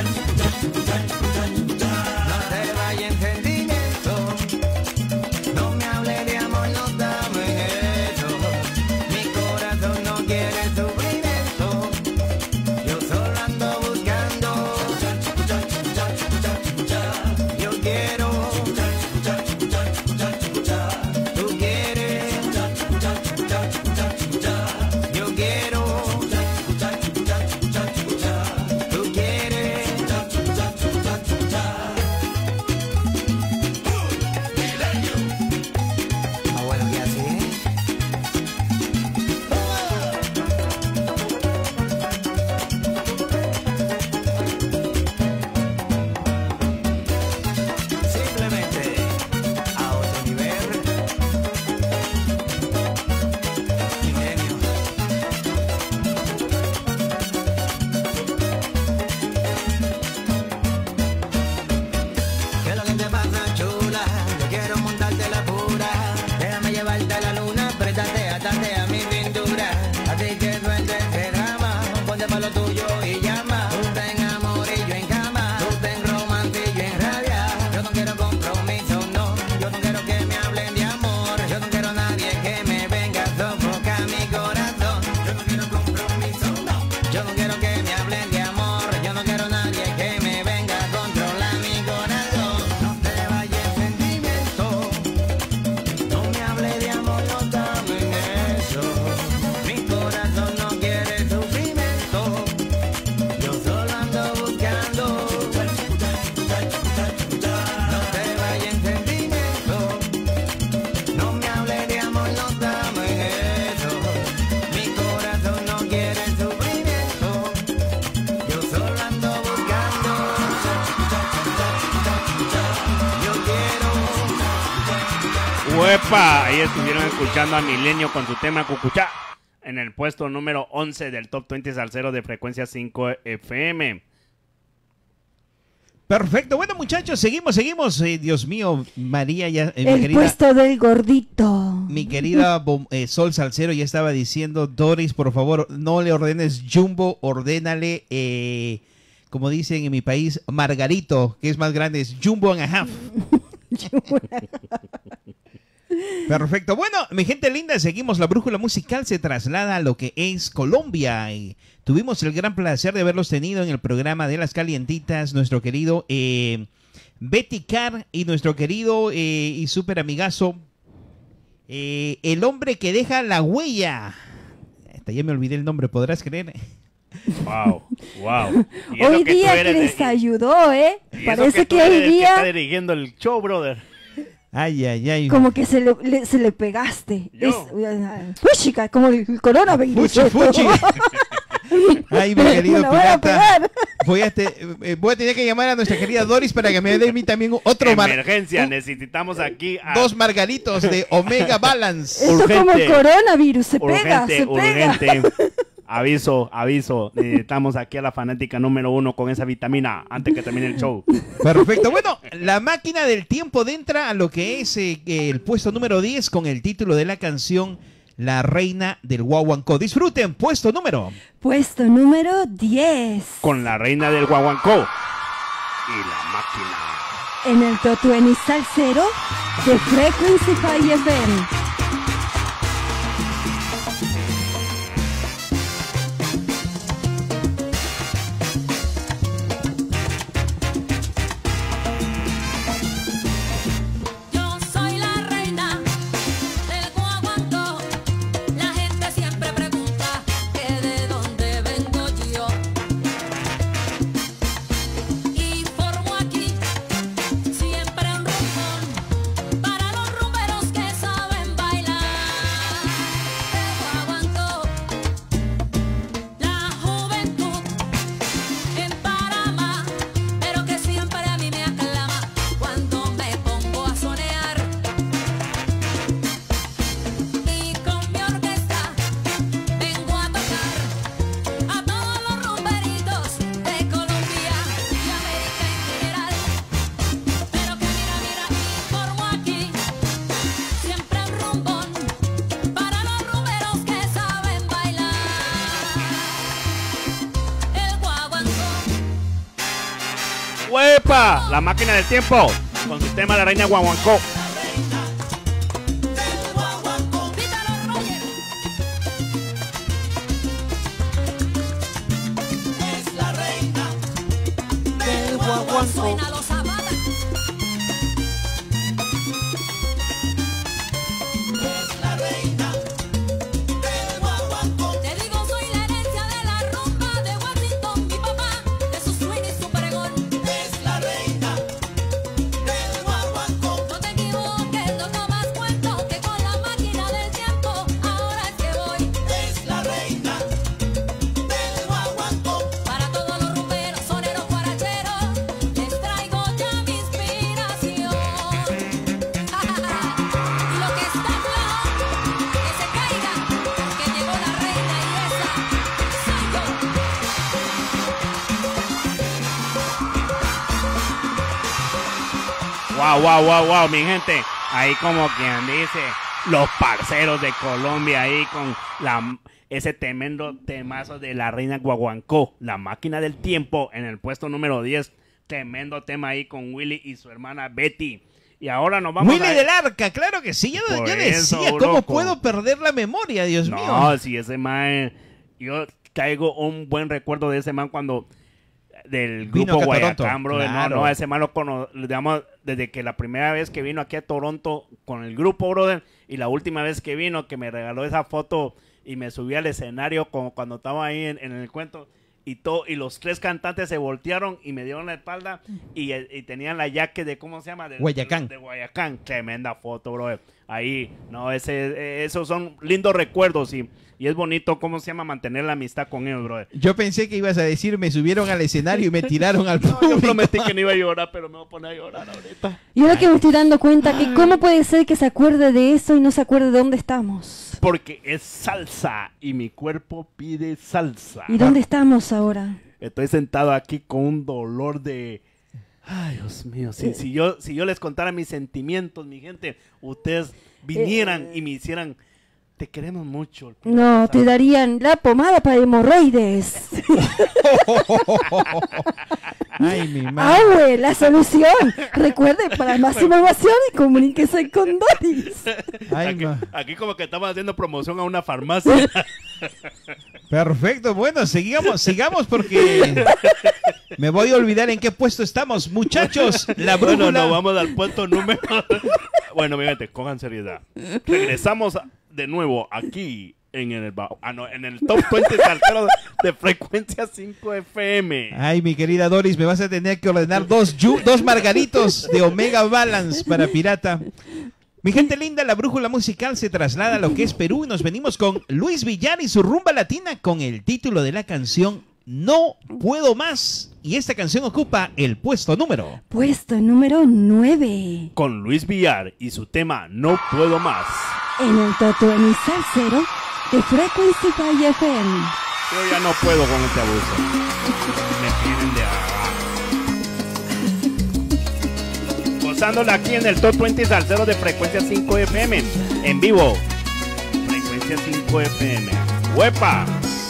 Speaker 1: ¡Uepa! Ahí estuvieron escuchando a Milenio con su tema Cucuchá en el puesto número once del Top veinte Salsero de Frecuencia cinco F M.
Speaker 3: Perfecto. Bueno, muchachos, seguimos, seguimos. Eh, Dios mío, María, ya, eh, mi
Speaker 2: El
Speaker 3: querida,
Speaker 2: puesto del gordito.
Speaker 3: mi querida Bom- eh, Sol Salcero ya estaba diciendo, Doris, por favor, no le ordenes Jumbo, ordénale, eh, como dicen en mi país, Margarito, que es más grande, es Jumbo and a half. Perfecto. Bueno, mi gente linda, seguimos. La brújula musical se traslada a lo que es Colombia. Y tuvimos el gran placer de haberlos tenido en el programa de Las Calientitas, nuestro querido eh, Betty Carr y nuestro querido eh, y súper amigazo, eh, el hombre que deja la huella. Hasta ya me olvidé el nombre, ¿podrás creer?
Speaker 1: Wow, wow. Y eso
Speaker 2: Hoy
Speaker 1: que tú
Speaker 2: día que
Speaker 1: eres
Speaker 2: les
Speaker 1: de-
Speaker 2: ayudó, ¿eh?
Speaker 1: y eso
Speaker 2: Parece
Speaker 1: tú
Speaker 2: que,
Speaker 1: eres
Speaker 2: hoy
Speaker 1: el que está
Speaker 2: día
Speaker 1: dirigiendo el show, brother.
Speaker 3: Ay, ay, ay.
Speaker 2: como que se le, le- se le pegaste.
Speaker 1: Yo.
Speaker 2: Es, fuchica, como el coronavirus.
Speaker 3: Fuchi, fuchi. Ay, mi querido
Speaker 2: Me la voy a
Speaker 3: pirata.
Speaker 2: pegar.
Speaker 3: Voy a, te- eh, voy a tener que llamar a nuestra querida Doris para que me dé a mí también otro mar-
Speaker 1: Emergencia,
Speaker 3: un-
Speaker 1: necesitamos aquí a...
Speaker 3: dos margaritos de Omega Balance.
Speaker 2: Esto es como el
Speaker 1: Urgente.
Speaker 2: coronavirus, se pega,
Speaker 1: urgente,
Speaker 2: se pega.
Speaker 1: urgente. Aviso, aviso. Necesitamos aquí a la fanática número uno con esa vitamina antes que termine el show.
Speaker 3: Perfecto. Bueno, la máquina del tiempo entra a lo que es eh, el puesto número diez con el título de la canción La Reina del Guaguancó. Disfruten, puesto número.
Speaker 2: Puesto número diez.
Speaker 1: Con la reina del guaguancó y la máquina.
Speaker 2: En el Totueni Salsero de Frequency High F M.
Speaker 5: Yo soy la reina del guaguancó.
Speaker 1: Huepa, la máquina del tiempo, con su tema La Reina Guaguancó.
Speaker 5: Es la reina del guaguancó. Suena los zapatos. Es la reina del guaguancó. Te digo, soy la herencia de la rumba de Washington, mi papá, de su swing y su pregón. Es la reina del guaguancó. No te equivoques, no tomas cuento, que con la máquina del tiempo ahora es que voy. Es la reina del guaguancó. Para todos los rumberos, soneros, guaracheros, les traigo ya mi inspiración. Y lo que está claro, que se caiga, porque llegó la reina y esa soy yo.
Speaker 1: Wow, wow, wow, wow, mi gente. Ahí como quien dice, los parceros de Colombia ahí con la, ese tremendo temazo de La Reina Guaguancó, la máquina del tiempo en el puesto número diez. Tremendo tema ahí con Willy y su hermana Betty. Y ahora nos vamos
Speaker 3: Willy
Speaker 1: a...
Speaker 3: del Arca, claro que sí. Yo,
Speaker 1: Por
Speaker 3: yo
Speaker 1: eso,
Speaker 3: decía, ¿cómo
Speaker 1: loco.
Speaker 3: puedo perder la memoria, Dios mío?
Speaker 1: No, si ese man, yo traigo un buen recuerdo de ese man cuando del
Speaker 3: Vino
Speaker 1: grupo
Speaker 3: acá a Toronto.
Speaker 1: Guayacán, bro.
Speaker 3: Claro.
Speaker 1: No, no, ese man lo cono- digamos, desde que la primera vez que vino aquí a Toronto con el grupo, brother, y la última vez que vino, que me regaló esa foto y me subí al escenario como cuando estaba ahí en, en el cuento. Y, todo, y los tres cantantes se voltearon y me dieron la espalda y, y tenían la yaque de, ¿cómo se llama? De,
Speaker 3: Guayacán.
Speaker 1: De, de Guayacán. Tremenda foto, bro. Ahí, no, ese, eh, esos son lindos recuerdos y, y es bonito, ¿cómo se llama? Mantener la amistad con ellos, bro.
Speaker 3: Yo pensé que ibas a decir, me subieron al escenario y me tiraron al
Speaker 1: No, yo
Speaker 3: público.
Speaker 1: prometí que no iba a llorar, pero me voy a poner a llorar ahorita.
Speaker 2: Y ahora que me estoy dando cuenta que cómo puede ser que se acuerde de eso y no se acuerde de dónde estamos.
Speaker 1: Porque es salsa y mi cuerpo pide salsa.
Speaker 2: ¿Y dónde estamos ahora?
Speaker 1: Estoy sentado aquí con un dolor de... Ay, Dios mío, si, si, yo, si yo les contara mis sentimientos, mi gente, ustedes vinieran y me hicieran... Te queremos mucho.
Speaker 2: No, te darían la pomada para hemorroides.
Speaker 3: Ay, mi madre.
Speaker 2: ¡Aue! La solución. Recuerde, para más información, comuníquese con Doris.
Speaker 3: Ay,
Speaker 1: Aquí,
Speaker 3: ma.
Speaker 1: aquí como que estamos haciendo promoción a una farmacia.
Speaker 3: Perfecto, bueno, sigamos, sigamos porque me voy a olvidar en qué puesto estamos, muchachos. La
Speaker 1: Bueno,
Speaker 3: brújula.
Speaker 1: nos vamos al puesto número... Bueno, mi gente, cojan seriedad. Regresamos de nuevo aquí en el, ba- ah, no, en el top veinte salsero de Frecuencia cinco F M.
Speaker 3: Ay, mi querida Doris, me vas a tener que ordenar dos, yu- dos margaritos de Omega Balance para Pirata. Mi gente linda, la brújula musical se traslada a lo que es Perú y nos venimos con Luis Villar y su rumba latina con el título de la canción No Puedo Más. Y esta canción ocupa el puesto número.
Speaker 2: Puesto número nueve.
Speaker 1: Con Luis Villar y su tema No Puedo Más.
Speaker 2: En el Toto en Salsero de Frequency Five F M.
Speaker 1: Yo ya no puedo con este abuso. Me tienen de abajo. Gozándola aquí en el Top veinte Salsero de Frecuencia cinco F M. En vivo. Frecuencia cinco F M. ¡Huepa!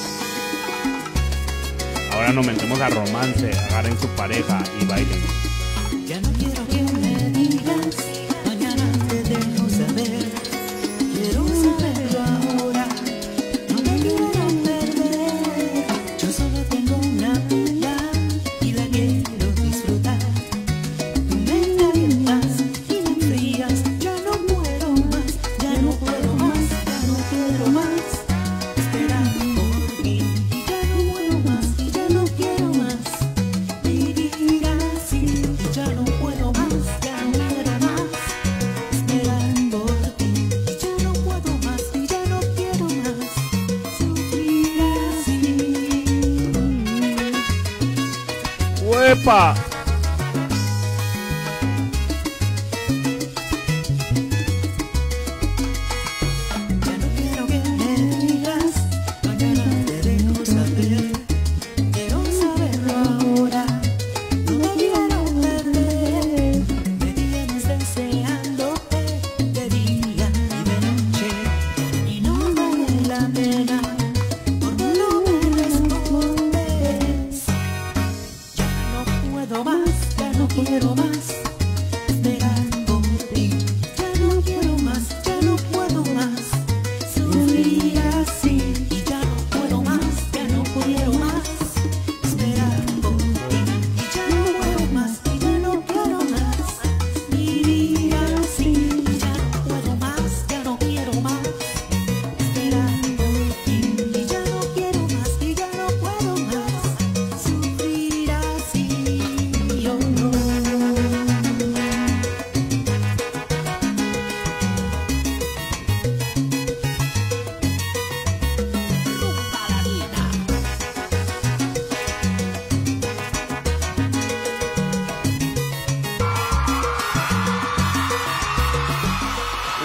Speaker 1: Ahora nos metemos a romance. Agarren su pareja y bailen.
Speaker 7: Ya no quiero que me digas, mañana te dejo saber. Quiero saberlo ahora, no me quiero perder. Yo solo tengo una vida y la quiero disfrutar. Tú me calientas y me enfrías, ya no puedo más, ya no puedo más, ya no quiero más. Esperando por ti y ya no puedo más y ya no quiero más. Vivir así y ya no puedo más, ya no quiero más. Esperando por ti y ya no puedo más y ya no quiero más. Sufrir así.
Speaker 1: ¡Huepa!
Speaker 7: Ya no quiero que me digas, mañana te dejo saber. Quiero saberlo ahora, no me quiero perder. Me tienes deseándote de día y de noche y no vale la pena por no me respondes. Ya no puedo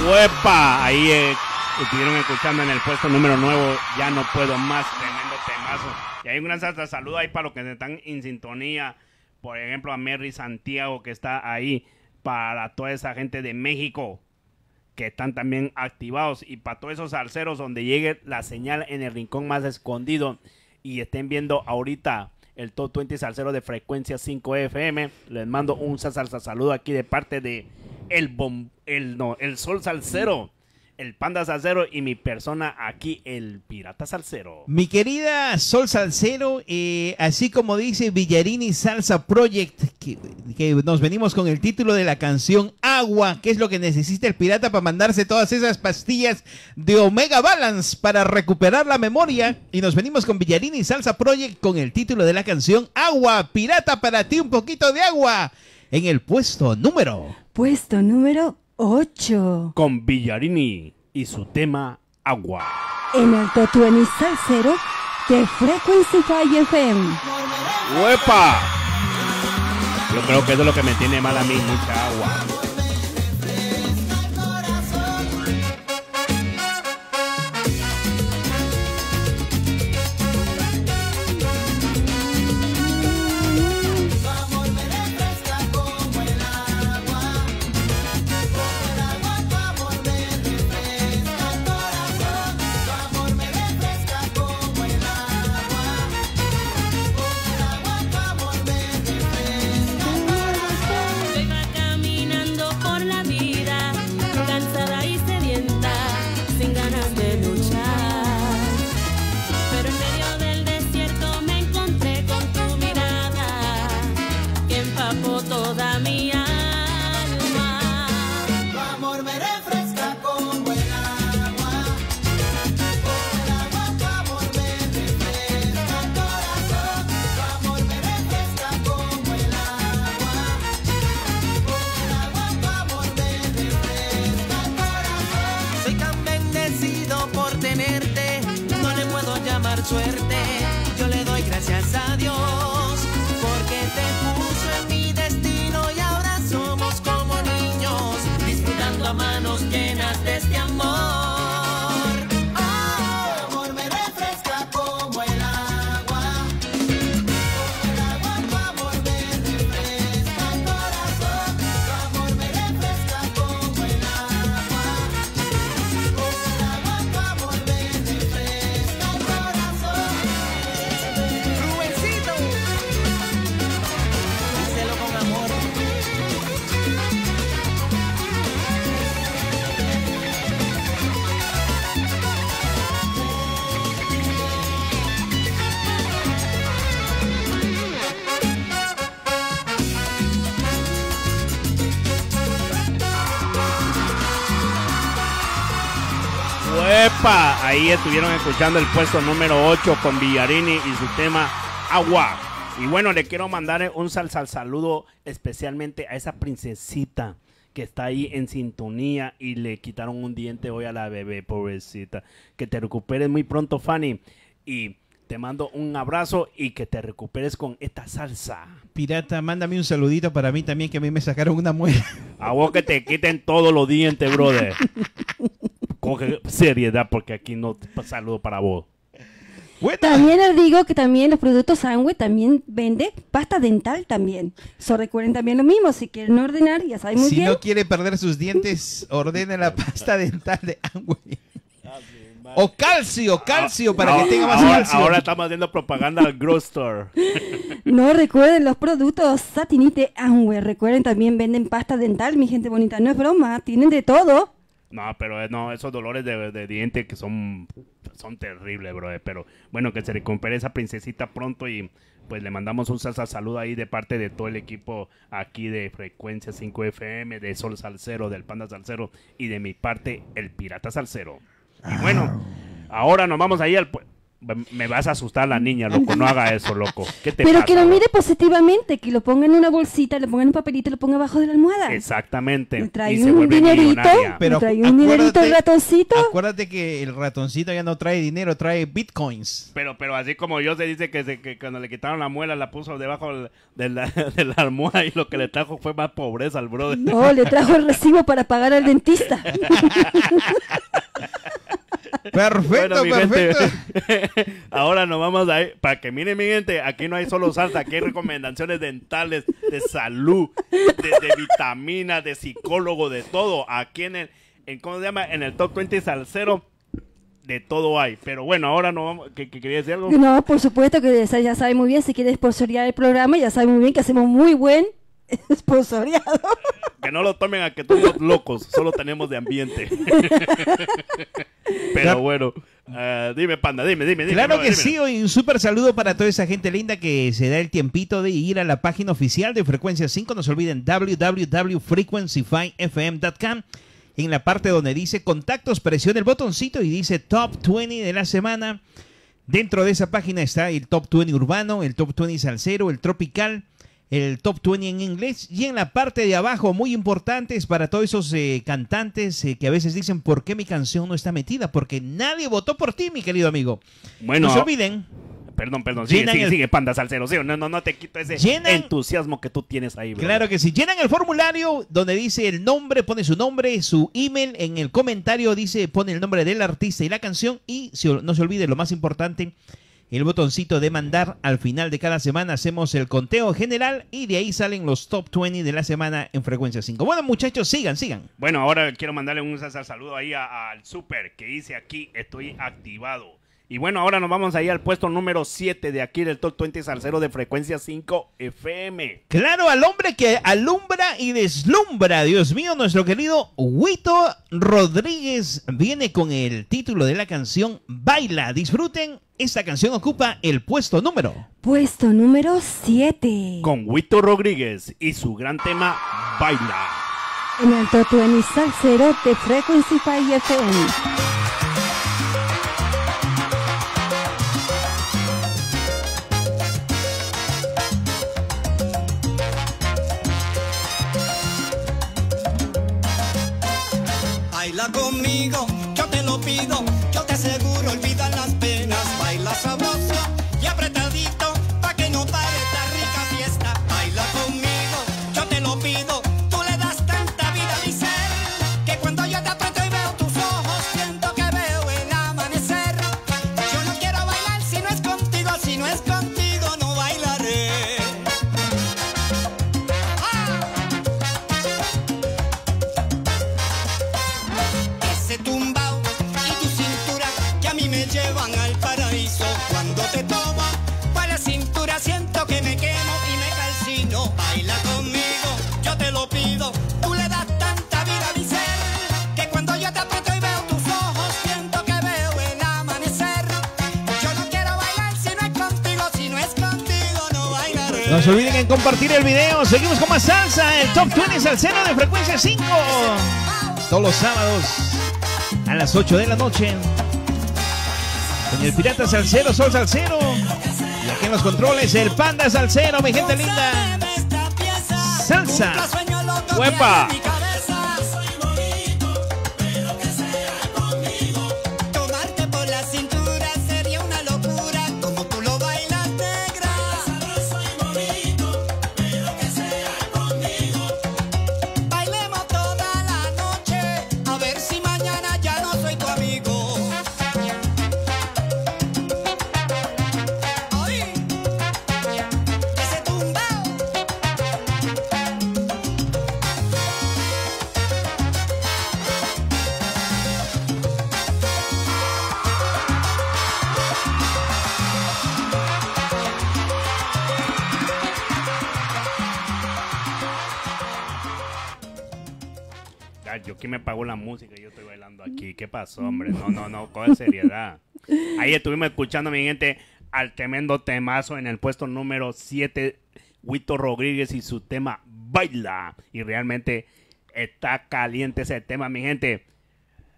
Speaker 1: ¡Uepa! Ahí eh, estuvieron escuchando en el puesto número nueve, Ya no puedo más, tremendo temazo. Y hay un gran salsa saludo ahí para los que están en sintonía. Por ejemplo, a Mary Santiago, que está ahí. Para toda esa gente de México, que están también activados. Y para todos esos salseros donde llegue la señal en el rincón más escondido. Y estén viendo ahorita el Top veinte Salsero de Frecuencia cinco F M. Les mando un salsa saludo aquí de parte de el, bom, el, no, el Sol Salsero, el Panda Salsero y mi persona aquí, el Pirata Salsero.
Speaker 3: Mi querida Sol Salsero, eh, así como dice Villarini Salsa Project, que, que nos venimos con el título de la canción Agua, que es lo que necesita el pirata para mandarse todas esas pastillas de Omega Balance para recuperar la memoria. Y nos venimos con Villarini Salsa Project con el título de la canción Agua. Pirata, para ti un poquito de agua. En el puesto número...
Speaker 2: Puesto número ocho.
Speaker 1: Con Villarini y su tema Agua.
Speaker 2: En el Top veinte Salsero de Frequency cinco F M.
Speaker 1: ¡Uepa! Yo creo que eso es lo que me tiene mal a mí, mucha agua.
Speaker 10: Suerte, yo le doy gracias a Dios porque te puso en mi destino y ahora somos como niños disfrutando a manos llenas de este amor. Oh, tu amor me refresca como el agua, como el agua tu amor me refresca el corazón, tu amor me refresca como el agua, como el agua tu amor me refresca el corazón. Rubensito, díselo con amor.
Speaker 1: ¡Uepa! Ahí estuvieron escuchando el puesto número ocho con Villarini y su tema Agua. Y bueno, le quiero mandar un salsa saludo especialmente a esa princesita que está ahí en sintonía y le quitaron un diente hoy a la bebé, pobrecita. Que te recuperes muy pronto, Fanny. Y te mando un abrazo y que te recuperes con esta salsa.
Speaker 3: Pirata, mándame un saludito para mí también, que a mí me sacaron una muela.
Speaker 1: A vos que te quiten todos los dientes, brother. Coge seriedad porque aquí no saludo para vos.
Speaker 3: Buena.
Speaker 2: También les digo que también los productos Sangüe también vende pasta dental también. So, recuerden también lo mismo, si quieren ordenar, ya saben muy
Speaker 3: Si
Speaker 2: bien.
Speaker 3: no quiere perder sus dientes, ordene la pasta dental de Amway. O calcio, calcio, para
Speaker 1: ahora,
Speaker 3: que tenga más
Speaker 1: ahora,
Speaker 3: calcio.
Speaker 1: ahora estamos haciendo propaganda al Grow Store.
Speaker 2: No, recuerden los productos Satinite Amway. Recuerden también venden pasta dental, mi gente bonita. No es broma, tienen de todo.
Speaker 1: No, pero no, esos dolores de, de diente que son, son terribles, bro. Pero bueno, que se recupere esa princesita pronto y pues le mandamos un salsa saludo ahí de parte de todo el equipo aquí de Frecuencia cinco F M, de Sol Salsero, del Panda Salsero y de mi parte, el Pirata Salsero. Y bueno, ahora nos vamos ahí al... pu- Me vas a asustar a la niña, loco. No haga eso, loco. ¿Qué te
Speaker 2: Pero
Speaker 1: pasa,
Speaker 2: que lo
Speaker 1: bro?
Speaker 2: mire positivamente, que lo ponga en una bolsita, le ponga en un papelito y lo ponga abajo de la almohada.
Speaker 1: Exactamente.
Speaker 2: Me trae
Speaker 1: Y se
Speaker 2: un
Speaker 1: vuelve
Speaker 2: dinerito,
Speaker 1: millonaria.
Speaker 3: Pero
Speaker 2: me trae un dinerito el
Speaker 3: acuérdate-
Speaker 2: ratoncito.
Speaker 3: Acuérdate que el ratoncito ya no trae dinero, trae bitcoins.
Speaker 1: Pero, pero así como yo se dice que, se, que cuando le quitaron la muela la puso debajo del- de la, de la almohada y lo que le trajo fue más pobreza al brother.
Speaker 2: No, le trajo el recibo para pagar al dentista.
Speaker 3: Perfecto,
Speaker 1: Bueno, mi gente,
Speaker 3: perfecto.
Speaker 1: ahora nos vamos a ir, para que miren mi gente, aquí no hay solo salsa, aquí hay recomendaciones dentales, de salud, de, de vitaminas, de psicólogo, de todo, aquí en el, en, ¿cómo se llama? En el Top veinte Salsero, de todo hay, pero bueno, ahora no vamos, ¿qué, qué quería decir algo?
Speaker 2: No, por supuesto que ya ya sabe muy bien, si quiere sponsorear el programa, ya sabe muy bien que hacemos muy buen sponsoreado.
Speaker 1: Que no lo tomen a que somos locos, solo tenemos de ambiente. Pero bueno, eh, dime, Panda, dime, dime, dime.
Speaker 3: Claro
Speaker 1: no,
Speaker 3: que
Speaker 1: dime.
Speaker 3: sí, hoy un súper saludo para toda esa gente linda que se da el tiempito de ir a la página oficial de Frecuencia cinco. No se olviden w w w punto frequency five f m punto com. En la parte donde dice contactos, presione el botoncito y dice Top veinte de la semana. Dentro de esa página está el Top veinte urbano, el Top veinte salsero, el tropical, el Top veinte en inglés. Y en la parte de abajo, muy importantes para todos esos eh, cantantes eh, que a veces dicen ¿por qué mi canción no está metida? Porque nadie votó por ti, mi querido amigo.
Speaker 1: Bueno,
Speaker 3: No se olviden.
Speaker 1: Perdón, perdón, sigue,
Speaker 3: Llenan
Speaker 1: sigue,
Speaker 3: el-
Speaker 1: sigue, Panda Salsero, sí, no, no, no te quito ese
Speaker 3: Llenan-
Speaker 1: entusiasmo que tú tienes ahí, bro.
Speaker 3: Claro que sí. Llenan el formulario donde dice el nombre, pone su nombre, su email. En el comentario dice, pone el nombre del artista y la canción. Y si- no se olvide lo más importante, el botoncito de mandar. Al final de cada semana hacemos el conteo general y de ahí salen los top veinte de la semana en Frecuencia cinco. Bueno, muchachos, sigan, sigan.
Speaker 1: Bueno, ahora quiero mandarle un sal- saludo ahí a- al Super, que dice aquí, estoy activado. Y bueno, ahora nos vamos ahí al puesto número siete de aquí del Top veinte Salsero de Frecuencia cinco F M.
Speaker 3: Claro, al hombre que alumbra y deslumbra, Dios mío, nuestro querido Huito Rodríguez viene con el título de la canción Baila. Disfruten, esta canción ocupa el puesto número.
Speaker 2: Puesto número siete.
Speaker 1: Con Huito Rodríguez y su gran tema, Baila.
Speaker 2: En el Top veinte Salsero de Frequency cinco F M.
Speaker 10: Baila conmigo, yo te lo pido, yo te aseguro olvidar las penas. Baila sabroso y apretadito, pa' que no pare esta rica fiesta. Baila conmigo, yo te lo pido, tú le das tanta vida a mi ser, que cuando yo te aprieto y veo tus ojos, siento que veo el amanecer. Yo no quiero bailar si no es contigo, si no es contigo no bailaré. Ese tumbao y tu cintura que a mí me llevan al paraíso. Cuando te tomo por la cintura siento que me quemo y me calcino. Baila conmigo, yo te lo pido. Tú le das tanta vida a mi ser, que cuando yo te aprieto y veo tus ojos siento que veo el amanecer. Yo no quiero bailar si no es contigo, si no es contigo no bailaré.
Speaker 3: No se olviden en compartir el video. Seguimos con más salsa, el Top veinte Salsero de Frecuencia cinco. Todos los sábados a las ocho de la noche. Con el Pirata Salsero, Sol Salsero. Y aquí en los controles, el Panda Salsero, mi gente linda. Salsa.
Speaker 1: ¡Huepa!
Speaker 10: Tomarte por la cintura sería una locura, como tú lo bailas negra. Bailemos toda la noche, a ver si mañana ya no soy tu amigo. Ay, ese tumbao.
Speaker 1: Ah, yo aquí me pagó la música y yo estoy bailando aquí. ¿Qué pasó, hombre? No, no, no, con seriedad. Ahí estuvimos escuchando, mi gente, al tremendo temazo en el puesto número siete, Huito Rodríguez y su tema Baila. Y realmente está caliente ese tema, mi gente.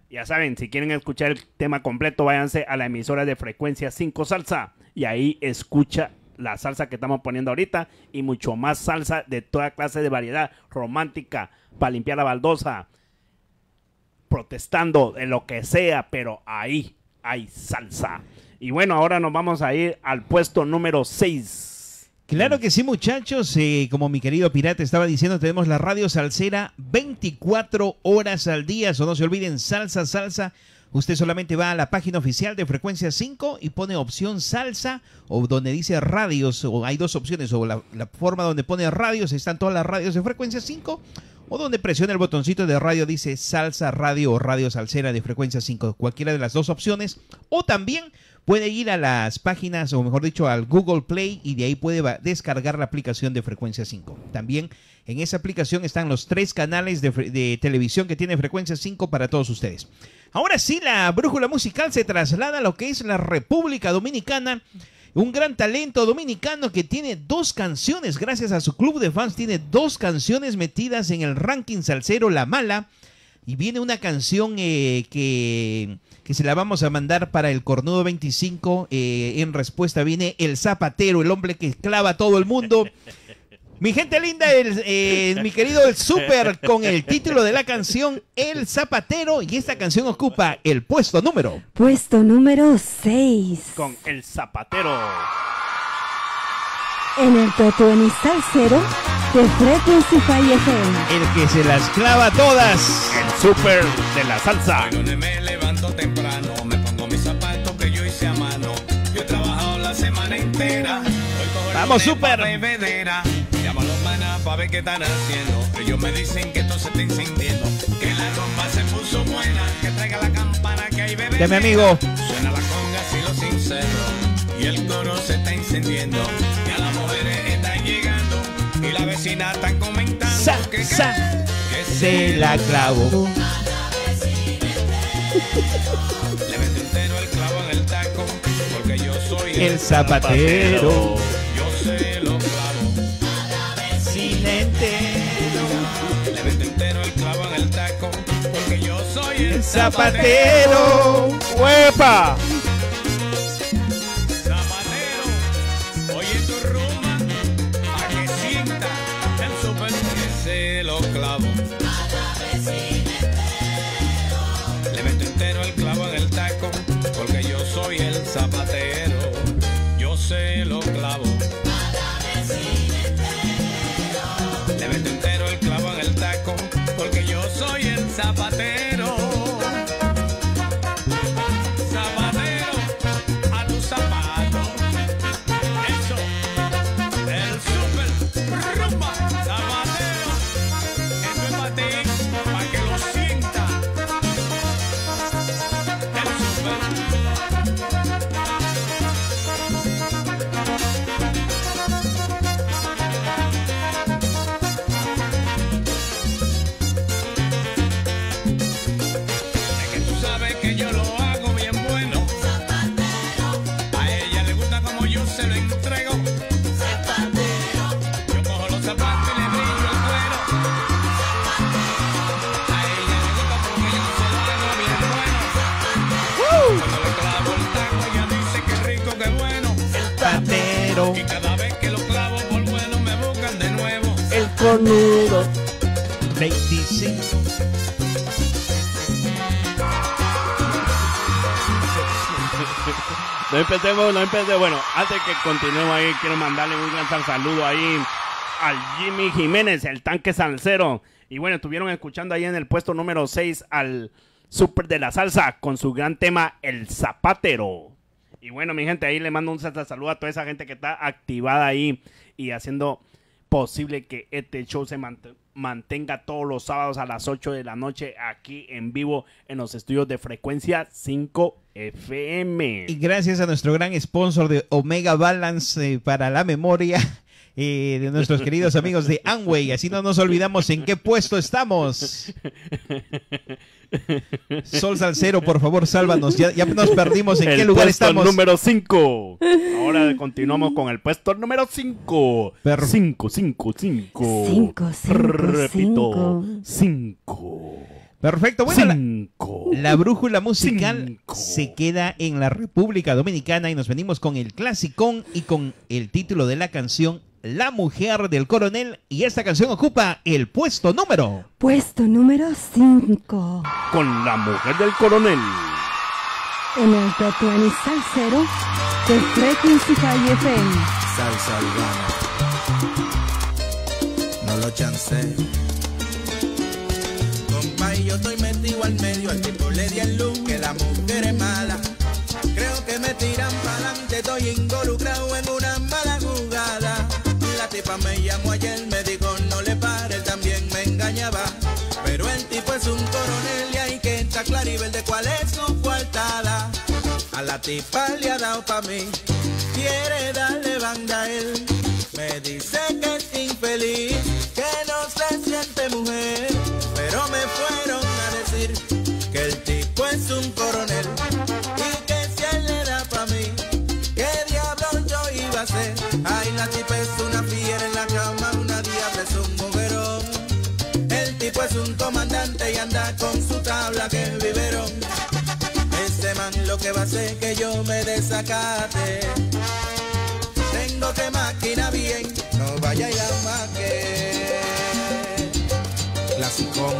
Speaker 1: Ya saben, si quieren escuchar el tema completo, váyanse a la emisora de Frecuencia cinco Salsa y ahí escucha la salsa que estamos poniendo ahorita y mucho más salsa de toda clase de variedad romántica para limpiar la baldosa, protestando de lo que sea, pero ahí hay salsa. Y bueno, ahora nos vamos a ir al puesto número seis.
Speaker 3: Claro que sí, muchachos. Eh, como mi querido Pirata estaba diciendo, tenemos la radio salsera veinticuatro horas al día. Eso no se olviden, salsa, salsa. Usted solamente va a la página oficial de Frecuencia cinco y pone opción salsa o donde dice radios, o hay dos opciones, o la, la forma donde pone radios, están todas las radios de Frecuencia cinco, o donde presiona el botoncito de radio, dice salsa radio o radio salsera de Frecuencia cinco, cualquiera de las dos opciones, o también puede ir a las páginas, o mejor dicho, al Google Play y de ahí puede descargar la aplicación de Frecuencia cinco. También en esa aplicación están los tres canales de, de televisión que tiene Frecuencia cinco para todos ustedes. Ahora sí, la brújula musical se traslada a lo que es la República Dominicana. Un gran talento dominicano que tiene dos canciones, gracias a su club de fans, tiene dos canciones metidas en el ranking salsero La Mala. Y viene una canción eh, que, que se la vamos a mandar para el Cornudo veinticinco. Eh, en respuesta viene El Zapatero, el hombre que clava a todo el mundo. Mi gente linda, el, eh, mi querido El Super, con el título de la canción El Zapatero. Y esta canción ocupa el puesto número.
Speaker 2: Puesto número seis.
Speaker 1: Con El Zapatero.
Speaker 2: En el Totueni Salsero de Frequency cinco F M.
Speaker 3: El que se las clava todas.
Speaker 1: El Super de la salsa.
Speaker 8: Hoy lunes me levanto temprano, me pongo mis zapatos que yo hice a mano. Yo he trabajado la semana entera. Hoy cojo el
Speaker 3: Vamos,
Speaker 8: lunes
Speaker 3: Super.
Speaker 8: pa' bebedera. Llamo a los manas pa' ver qué están haciendo. Ellos me dicen que esto se está encendiendo, que la rumba se puso buena, que traiga la campana que hay bebé.
Speaker 3: De mi amigo.
Speaker 8: Suena la conga, si lo sincero, y el coro se está encendiendo. Ya las mujeres están llegando y la vecina están comentando
Speaker 3: Sa,
Speaker 8: que,
Speaker 3: sa,
Speaker 8: que
Speaker 3: se la clavo.
Speaker 8: Le meto entero el clavo en el taco, porque yo soy
Speaker 3: El Zapatero.
Speaker 8: Yo sé los clavos.
Speaker 3: Sin entero.
Speaker 8: Le meto entero el clavo en el taco, porque yo soy el
Speaker 3: El Zapatero.
Speaker 1: ¡Huepa!
Speaker 8: Zapatero. Oye tu rumba, a que sienta el super que se lo clavo. Le meto entero el clavo en el taco, porque yo soy el zapatero. Yo sé lo clavo. Le meto entero el clavo en el taco, porque yo soy el zapatero. Zapatero a tu zapato. Eso, el super rumba. Zapatero, esto es para ti, para que lo sienta. El super. Es que tú sabes que yo lo hago bien bueno. A ella le gusta como yo se lo entrego. Yo cojo los zapatos y le brillo el cuero. A ella le gusta porque yo se lo hago bien bueno. Cuando le clavo el taco ella dice que rico, que bueno.
Speaker 3: Zapatero.
Speaker 8: Y cada vez que lo clavo por bueno me buscan de nuevo.
Speaker 3: El Cornudo veinticinco.
Speaker 1: No empecemos, no empecemos. Bueno, antes que continuemos ahí, quiero mandarle un gran saludo ahí al Jimmy Jiménez, el tanque salsero. Y bueno, estuvieron escuchando ahí en el puesto número seis al Super de la Salsa con su gran tema El Zapatero. Y bueno, mi gente, ahí le mando un saludo a toda esa gente que está activada ahí y haciendo posible que este show se mant- mantenga todos los sábados a las ocho de la noche aquí en vivo en los estudios de Frecuencia cinco F M.
Speaker 3: Y gracias a nuestro gran sponsor de Omega Balance eh, para la memoria eh, de nuestros queridos amigos de Amway. Así no nos olvidamos en qué puesto estamos. Sol Salcero, por favor, sálvanos. Ya, ya nos perdimos en
Speaker 1: El
Speaker 3: qué lugar
Speaker 1: puesto
Speaker 3: estamos.
Speaker 1: número cinco. Ahora continuamos con el puesto número cinco.
Speaker 3: Per-
Speaker 1: cinco, cinco, cinco.
Speaker 2: Cinco, cinco,
Speaker 1: Repito,
Speaker 2: cinco.
Speaker 1: cinco.
Speaker 3: Perfecto, bueno, la,
Speaker 1: Cinco.
Speaker 3: la brújula musical
Speaker 1: Cinco.
Speaker 3: se queda en la República Dominicana y nos venimos con el clasicón y con el título de la canción La Mujer del Coronel, y esta canción ocupa el puesto número.
Speaker 2: Puesto número cinco.
Speaker 1: Con La Mujer del Coronel.
Speaker 2: En el Top veinte Salsero de Frequency F M.
Speaker 6: Salsa urbana. No lo chancé. Compa, y yo estoy metido al medio. Al tipo le di el look que la mujer es mala. Creo que me tiran pa'lante. Estoy involucrado en una mala jugada. La tipa me llamó ayer, me dijo no le pare, él también me engañaba. Pero el tipo es un coronel y hay que estar claro y ver de cuál es su coartada. A la tipa le ha dado pa' mí, quiere darle banda a él. Me dice que es infeliz, que no se siente mujer. Pero me fueron a decir que el tipo es un coronel y que si él le da pa' mí, ¿qué diablo yo iba a hacer? Ay, la tipa es una fiera en la cama, una diabla es un mujerón. El tipo es un comandante y anda con su tabla que biberón. Ese man lo que va a hacer es que yo me desacate. Tengo que maquinar bien, no vaya y la maque. Clasicón.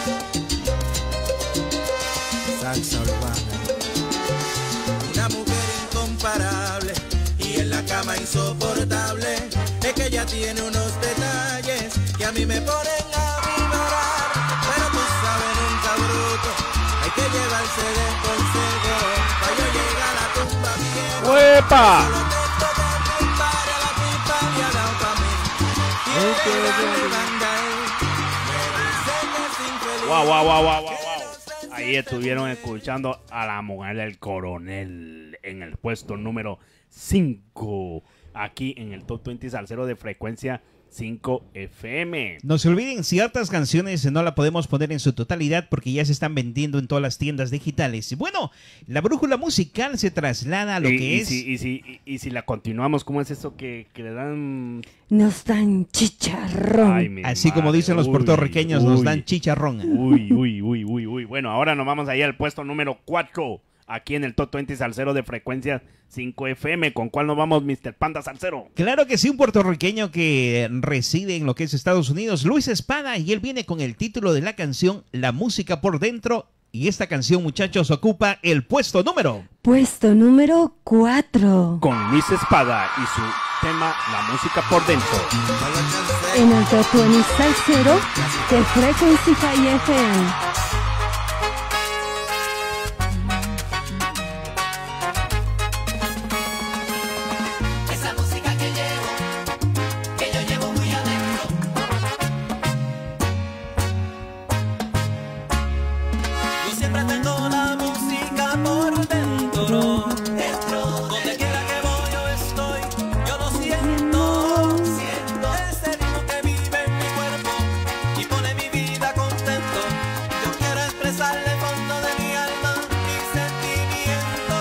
Speaker 6: Salsa urbana. Una mujer incomparable y en la cama insoportable. Es que ella tiene unos detalles que a mí me ponen a vibrar. Pero tú sabes, nunca bruto, hay que llevarse de consejo para yo llegar a la tumba vieja.
Speaker 1: ¡Uepa!
Speaker 6: Solo tengo que culpar a la tipa y a la otra mí. Quiere darle banda a él. Me dice que es infeliz.
Speaker 1: Guau, guau, guau, guau, guau, guau. Ahí estuvieron escuchando a La Mujer del Coronel en el puesto número cinco. Aquí en el Top veinte Salsero de Frecuencia cinco F M.
Speaker 3: No se olviden, ciertas canciones no la podemos poner en su totalidad porque ya se están vendiendo en todas las tiendas digitales. Y bueno, la brújula musical se traslada a lo
Speaker 1: y,
Speaker 3: que
Speaker 1: y
Speaker 3: es...
Speaker 1: Si, y, si, y, y si la continuamos, ¿cómo es eso que, que le dan?
Speaker 2: Nos dan chicharrón.
Speaker 1: Ay, mi
Speaker 3: Así como
Speaker 1: madre.
Speaker 3: dicen los
Speaker 1: Uy,
Speaker 3: puertorriqueños, nos
Speaker 1: uy.
Speaker 3: dan chicharrón.
Speaker 1: Uy, uy, uy, uy, uy. Bueno, ahora nos vamos allá al puesto número cuatro. Aquí en el Top veinte Salsero de Frecuencia cinco F M. ¿Con cuál nos vamos, mister Panda Salsero?
Speaker 3: Claro que sí, un puertorriqueño que reside en lo que es Estados Unidos, Luis Espada, y él viene con el título de la canción La Música por Dentro. Y esta canción, muchachos, ocupa el puesto número.
Speaker 2: Puesto número cuatro.
Speaker 1: Con Luis Espada y su tema La Música por Dentro.
Speaker 6: No lo chancé.
Speaker 2: En el Top veinte Salsero de Frequency F M.
Speaker 10: Esa música que llevo, que yo llevo muy adentro. Yo siempre tengo la música por dentro. Dentro. Donde quiera que voy yo estoy, yo lo siento. Siento ese ritmo que vive en mi cuerpo y pone mi vida contento. Yo quiero expresarle el fondo de mi alma, mi sentimiento.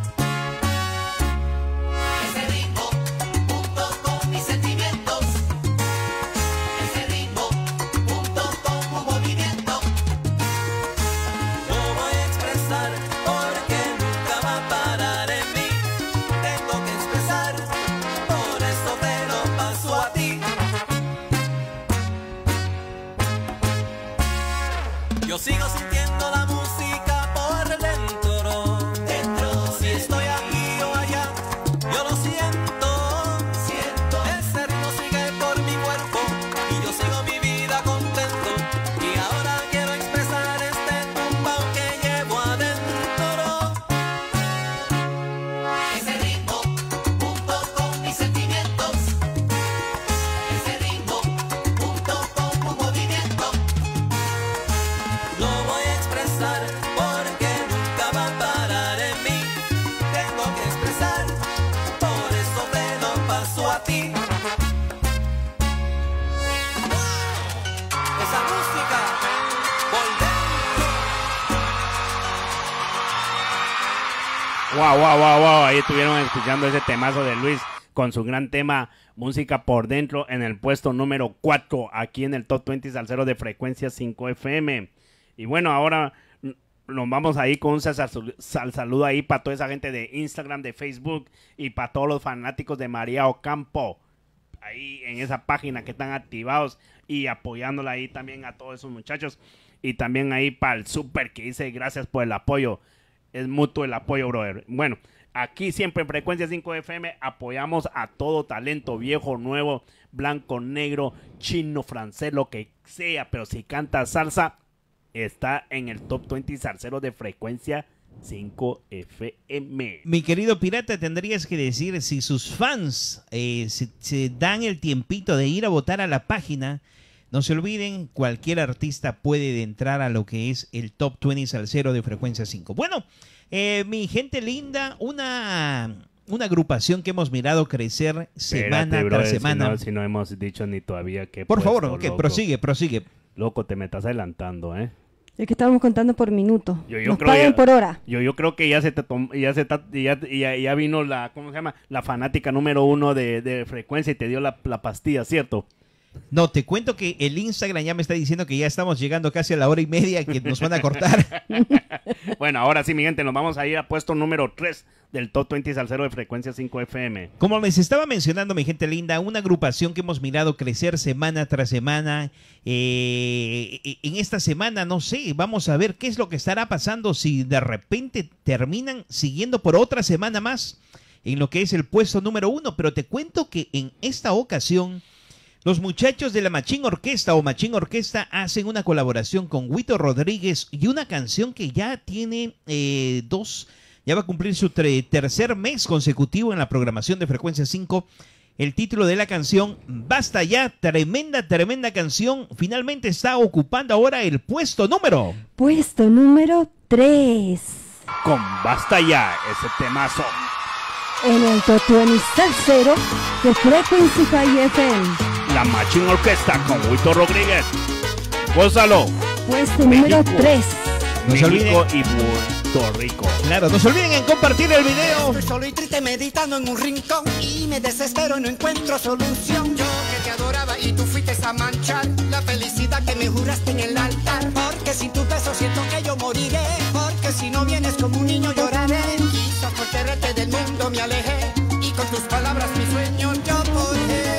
Speaker 10: Ese ritmo, junto con mis sentimientos. Ese ritmo, junto con un movimiento. Lo voy a expresar porque nunca va a parar en mí. Tengo que expresar, por eso te lo paso a ti. Yo sigo sintiendo la música por dentro. Dentro. Si estoy aquí o allá, yo lo siento. Siento. Ese ritmo sigue por mi cuerpo y yo sigo mi vida contento. Y ahora quiero expresar este tumbao que llevo adentro. Ese ritmo, junto con mis sentimientos. Ese ritmo, junto con un movimiento. Lo voy a expresar porque nunca va a parar en mí. Tengo que expresar, por eso te lo paso a ti. Esa música por dentro.
Speaker 1: Wow, wow, wow, wow. Ahí estuvieron escuchando ese temazo de Luis con su gran tema Música por Dentro en el puesto número cuatro aquí en el Top veinte Salsero de Frecuencia cinco F M. Y bueno, ahora n- nos vamos ahí con un sal, sal- sal- saludo ahí para toda esa gente de Instagram, de Facebook y para todos los fanáticos de María Ocampo. Ahí en esa página que están activados y apoyándola ahí también a todos esos muchachos. Y también ahí para el super que dice gracias por el apoyo. Es mutuo el apoyo, brother. Bueno, aquí siempre en Frecuencia cinco F M apoyamos a todo talento, viejo, nuevo, blanco, negro, chino, francés, lo que sea. Pero si canta salsa, está en el top veinte salsero de Frecuencia cinco F M.
Speaker 3: Mi querido pirata, tendrías que decir si sus fans eh, se, se dan el tiempito de ir a votar a la página. No se olviden, cualquier artista puede entrar a lo que es el top veinte salsero de Frecuencia cinco. Bueno, eh, mi gente linda, una, una agrupación que hemos mirado crecer semana
Speaker 1: Espérate, brother,
Speaker 3: tras semana.
Speaker 1: Si no, si no hemos dicho ni todavía qué
Speaker 3: Por
Speaker 1: puesto,
Speaker 3: favor, ok,
Speaker 1: loco.
Speaker 3: prosigue, prosigue.
Speaker 1: Loco, te me estás adelantando, ¿eh?
Speaker 2: Es que estábamos contando por minuto.
Speaker 1: Yo, yo
Speaker 2: Nos
Speaker 1: creo
Speaker 2: pagan
Speaker 1: ya-
Speaker 2: por hora.
Speaker 1: Yo, yo creo que ya se te tom- ya se ta- ya, ya, ya vino la, ¿cómo se llama? La fanática número uno de, de Frecuencia y te dio la, la pastilla, ¿cierto?
Speaker 3: No, te cuento que el Instagram ya me está diciendo que ya estamos llegando casi a la hora y media que nos van a cortar.
Speaker 1: Bueno, ahora sí, mi gente, nos vamos a ir a puesto número tres del top veinte salsero de Frecuencia cinco F M.
Speaker 3: Como les estaba mencionando, mi gente linda, una agrupación que hemos mirado crecer semana tras semana. Eh, en esta semana, no sé, vamos a ver qué es lo que estará pasando si de repente terminan siguiendo por otra semana más en lo que es el puesto número uno. Pero te cuento que en esta ocasión, los muchachos de la Machín Orquesta o Machín Orquesta hacen una colaboración con Huito Rodríguez y una canción que ya tiene eh, dos, ya va a cumplir su tre- tercer mes consecutivo en la programación de Frecuencia cinco. El título de la canción, Basta Ya, tremenda, tremenda canción, finalmente está ocupando ahora el puesto número.
Speaker 2: Puesto número tres.
Speaker 1: Con Basta Ya, ese temazo.
Speaker 2: En el top veinte salsero de Frequency cinco F M.
Speaker 1: La Machín Orquesta con Huito Rodríguez. Gózalo.
Speaker 2: Puesto número
Speaker 1: México.
Speaker 2: tres.
Speaker 3: No se
Speaker 1: México
Speaker 3: olviden.
Speaker 1: y Puerto Rico.
Speaker 3: Claro, no se olviden en compartir el video.
Speaker 10: Estoy solo y triste meditando en un rincón y me desespero y no encuentro solución. Yo que te adoraba y tú fuiste a manchar la felicidad que me juraste en el altar. Porque sin tu beso siento que yo moriré. Porque si no vienes como un niño lloraré. Quizás por quererte del mundo me alejé y con tus palabras mi sueño yo forjé.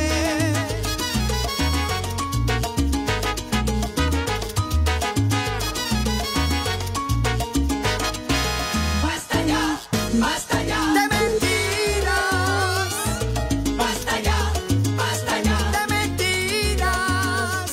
Speaker 10: Basta ya, basta ya de mentiras. Basta ya, basta ya de mentiras.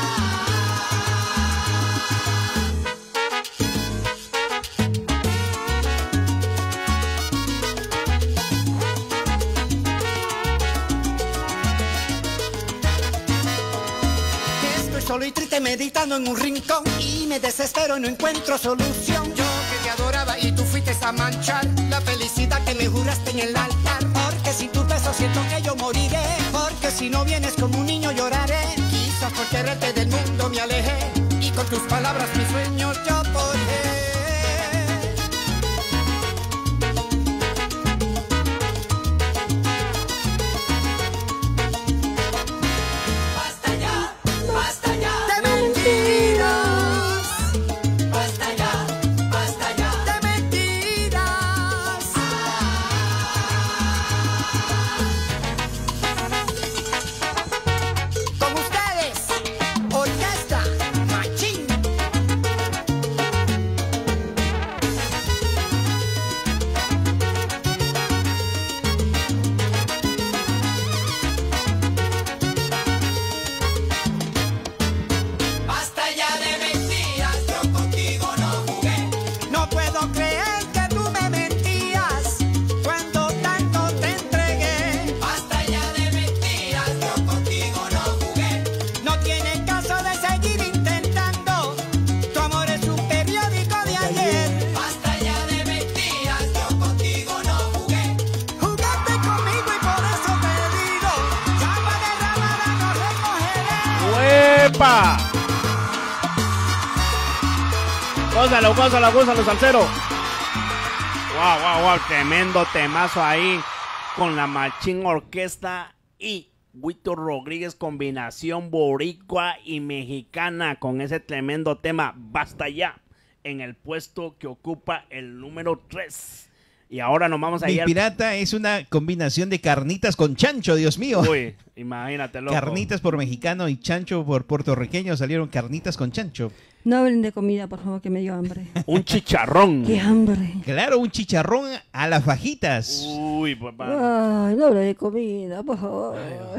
Speaker 10: Estoy solo y triste meditando en un rincón y me desespero y no encuentro solución. Yo que te adoraba y tú fuiste a manchar la felicidad que me juraste en el altar. Porque sin tu beso siento que yo moriré. Porque si no vienes como un niño lloraré. Quizás por quererte del mundo me alejé y con tus palabras mis sueños yo forjé. Basta ya, basta ya de mentiras. Basta ya, basta ya de mentiras. Con ustedes, Orquesta Machín. Basta ya de mentiras, yo contigo no jugué. No puedo creer que tú me mentías cuando tanto te entregué. Basta ya de mentiras, yo contigo no jugué. No tiene caso de seguir intentando. Tu amor es un periódico de ayer. Basta ya de mentiras, yo contigo no jugué. Jugaste conmigo y por eso te digo, llama derramada no recogeré.
Speaker 1: ¡Uepa! Gózalo, gózalo, gózalo, salsero. Wow, wow, wow, tremendo temazo ahí con la Machín Orquesta y Huito Rodríguez, combinación boricua y mexicana con ese tremendo tema Basta Ya, en el puesto que ocupa el número tres. Y ahora nos vamos a
Speaker 3: Mi
Speaker 1: ir al...
Speaker 3: pirata es una combinación de carnitas con chancho, Dios mío.
Speaker 1: Uy, imagínate, loco.
Speaker 3: Carnitas por mexicano y chancho por puertorriqueño, salieron carnitas con chancho.
Speaker 2: No hablen de comida, por favor, que me dio hambre.
Speaker 1: Un chicharrón.
Speaker 2: ¡Qué hambre!
Speaker 3: Claro, un chicharrón a las fajitas.
Speaker 1: Uy, papá.
Speaker 2: Ay, no hablen de comida, por favor.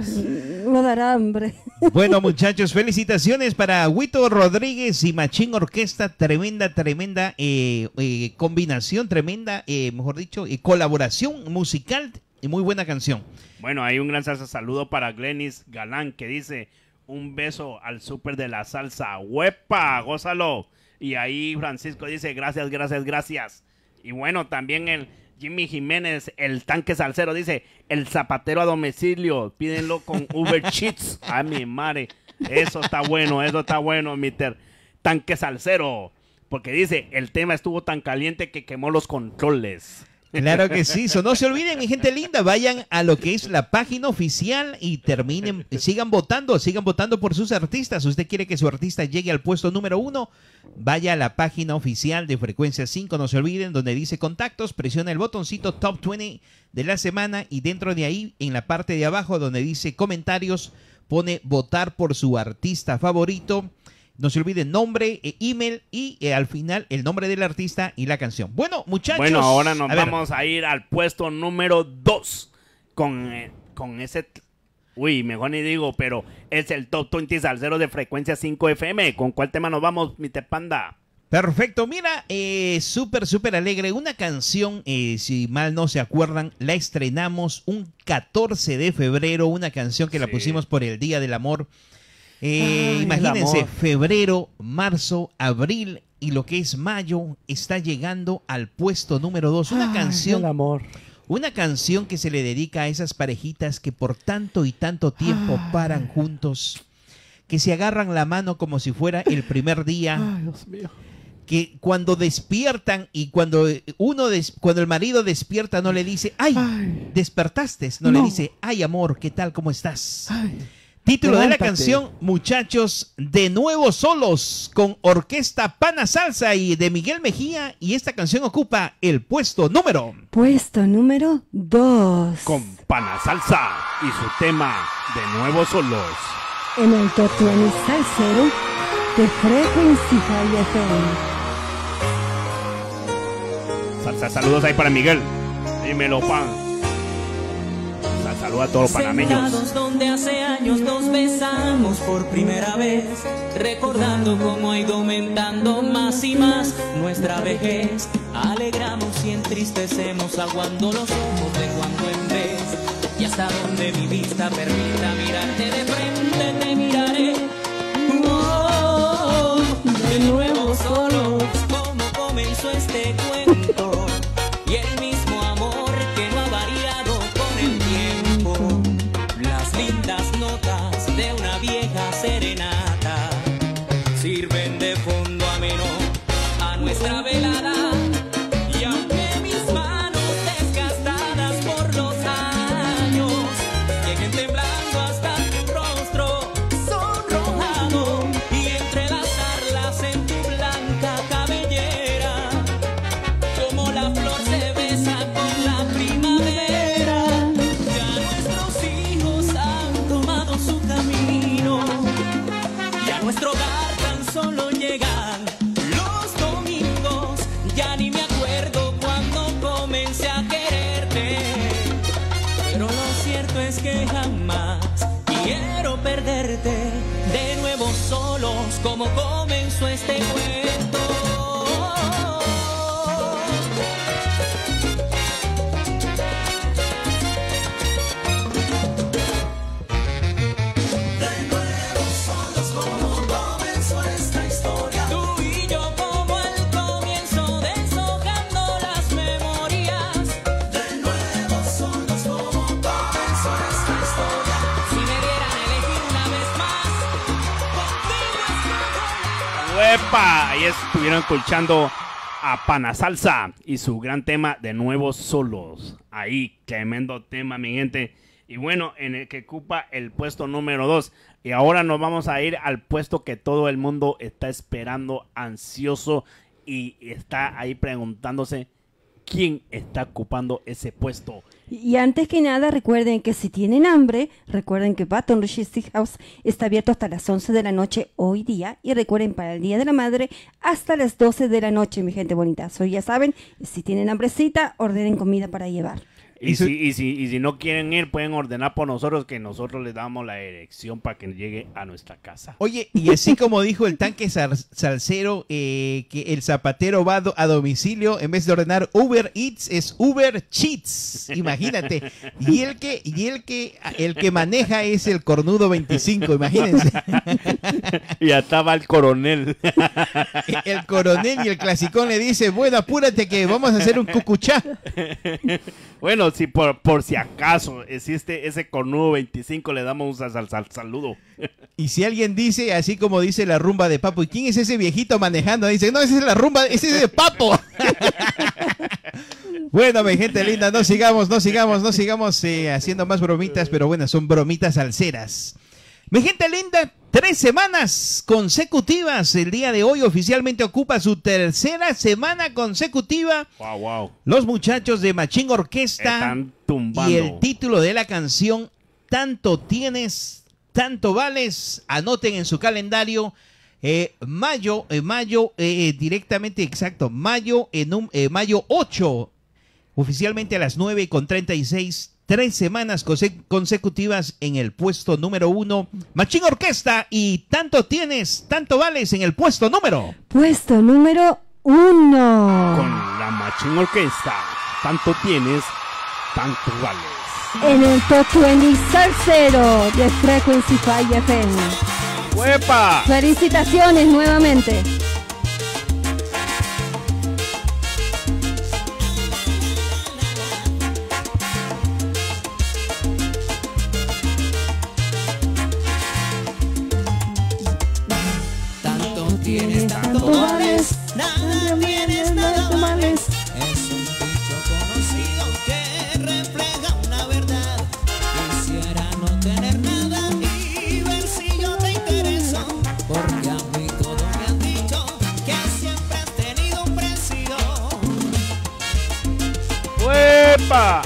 Speaker 2: Me va a dar hambre.
Speaker 3: Bueno, muchachos, felicitaciones para Huito Rodríguez y Machín Orquesta. Tremenda, tremenda eh, eh, combinación, tremenda, eh, mejor dicho, eh, colaboración musical y muy buena canción.
Speaker 1: Bueno, hay un gran salsa saludo para Glenis Galán que dice: un beso al súper de la salsa. ¡Huepa! ¡Gózalo! Y ahí Francisco dice: gracias, gracias, gracias. Y bueno, también el Jimmy Jiménez, el tanque salsero, dice: el zapatero a domicilio, pídenlo con Uber Cheats. ¡A mi madre! Eso está bueno, eso está bueno, mister Tanque salsero. Porque dice: el tema estuvo tan caliente que quemó los controles.
Speaker 3: Claro que sí, so, no se olviden, mi gente linda, vayan a lo que es la página oficial y terminen, sigan votando, sigan votando por sus artistas. Si usted quiere que su artista llegue al puesto número uno, vaya a la página oficial de Frecuencia cinco, no se olviden, donde dice contactos, presiona el botoncito Top veinte de la semana y dentro de ahí, en la parte de abajo donde dice comentarios, pone votar por su artista favorito. No se olviden nombre, eh, email y eh, al final el nombre del artista y la canción. Bueno, muchachos.
Speaker 1: Bueno, ahora nos
Speaker 3: a ver.
Speaker 1: vamos a ir al puesto número dos con, eh, con ese... Uy, mejor ni digo, pero es el Top veinte salsero de Frecuencia cinco F M. ¿Con cuál tema nos vamos, mi Panda?
Speaker 3: Perfecto, mira, eh, súper, súper alegre. Una canción, eh, si mal no se acuerdan, la estrenamos un catorce de febrero. Una canción que la
Speaker 1: Sí.
Speaker 3: pusimos por el Día del Amor. Eh,
Speaker 1: Ay,
Speaker 3: imagínense,
Speaker 1: el amor.
Speaker 3: febrero, marzo, abril y lo que es mayo está llegando al puesto número dos. Una canción,
Speaker 1: amor.
Speaker 3: una canción que se le dedica a esas parejitas que por tanto y tanto tiempo paran juntos, que se agarran la mano como si fuera el primer día.
Speaker 1: Ay, Dios mío.
Speaker 3: Que cuando despiertan y cuando uno des- cuando el marido despierta no le dice, ay,
Speaker 1: Ay.
Speaker 3: despertaste, no,
Speaker 1: No.
Speaker 3: le dice, ay amor, ¿qué tal? ¿Cómo estás? Título de la
Speaker 1: levántate.
Speaker 3: canción, muchachos, De Nuevo Solos, con Orquesta Pana Salsa y de Miguel Mejía, y esta canción ocupa el puesto número.
Speaker 2: Puesto número dos.
Speaker 1: Con Pana Salsa y su tema De Nuevo Solos.
Speaker 2: En el Top veinte salsero de Frecuencia F M.
Speaker 1: Salsa, saludos ahí para Miguel. Dímelo, pan. Saludos a todos los panameños.
Speaker 5: Sentados donde hace años nos besamos por primera vez, recordando cómo ha ido aumentando más y más nuestra vejez. Alegramos y entristecemos, aguando los ojos de cuando en vez. Y hasta donde mi vista permita mirarte de frente, te miraré. Oh, de nuevo solos, como comenzó este cuento. Y el mismo amor que no ha variado con el tiempo. Las lindas notas de una vieja serenata sirven de fondo ameno a nuestra velada. Y aunque mis manos desgastadas por los años lleguen temblando hasta tu rostro sonrojado y entrelazarlas en tu blanca cabellera, como la flor se besa con la primavera, ya nuestros hijos han tomado su camino y a nuestro hogar tan solo llegan los domingos. Ya ni me acuerdo cuando comencé a quererte, pero lo cierto es que jamás quiero perderte. De nuevo solos, como comenzó este cuento. Tú y yo como al comienzo, deshojando las memorias. De nuevo solos como comenzó esta historia. Si me dieran a elegir una vez más, contigo estoy.
Speaker 1: ¡Uepa! Ahí estuvieron escuchando a Pana Salsa y su gran tema De Nuevo Solos. Ahí, tremendo tema, mi gente. Y bueno, en el que ocupa el puesto número dos. Y ahora nos vamos a ir al puesto que todo el mundo está esperando, ansioso, y está ahí preguntándose quién está ocupando ese puesto.
Speaker 2: Y antes que nada, recuerden que si tienen hambre, recuerden que Baton Rouge Steakhouse está abierto hasta las once de la noche hoy día. Y recuerden, para el Día de la Madre, hasta las doce de la noche, mi gente bonita. So, ya saben, si tienen hambrecita, ordenen comida para llevar.
Speaker 1: Y si, y, si, y si no quieren ir, pueden ordenar por nosotros, que nosotros les damos la dirección para que llegue a nuestra casa.
Speaker 3: Oye, y así como dijo el tanque sal- salsero, eh, que el zapatero va do- a domicilio, en vez de ordenar Uber Eats, es Uber Cheats. Imagínate. Y el que, y el que, el que maneja es el cornudo veinticinco, imagínense.
Speaker 1: Y hasta va el coronel.
Speaker 3: El coronel y el clasicón le dice, bueno, apúrate que vamos a hacer un cucuchá.
Speaker 1: Bueno, si por, por si acaso existe ese cornudo veinticinco, le damos un sal, sal, saludo.
Speaker 3: Y si alguien dice, así como dice la rumba de Papo, ¿y quién es ese viejito manejando? Dice, no, esa es la rumba, ese es de Papo. Bueno, mi gente linda, no sigamos, no sigamos, no sigamos eh, haciendo más bromitas, pero bueno, son bromitas salseras. Mi gente linda, tres semanas consecutivas. El día de hoy oficialmente ocupa su tercera semana consecutiva.
Speaker 1: Wow, wow.
Speaker 3: Los muchachos de Machín Orquesta.
Speaker 1: Están tumbando.
Speaker 3: Y el título de la canción, Tanto Tienes, Tanto Vales. Anoten en su calendario. Eh, mayo, eh, mayo, eh, directamente exacto, mayo, en un, eh, mayo ocho. Oficialmente a las nueve con treinta y seis. Tres semanas conse- consecutivas en el puesto número uno. Machín Orquesta y Tanto Tienes, Tanto Vales en el puesto número.
Speaker 2: Puesto número uno.
Speaker 1: Con la Machín Orquesta. Tanto tienes, tanto vales.
Speaker 2: En el Top veinte Salsero de Frequency cinco F M.
Speaker 1: ¡Huepa!
Speaker 2: Felicitaciones nuevamente.
Speaker 10: Tanto tienes, tanto vales, nada tienes, nada vales. Es un dicho conocido que refleja una verdad. Quisiera no tener nada y ver si yo te intereso, porque a mí todos me han dicho que siempre has tenido un precio.
Speaker 1: ¡Huepa!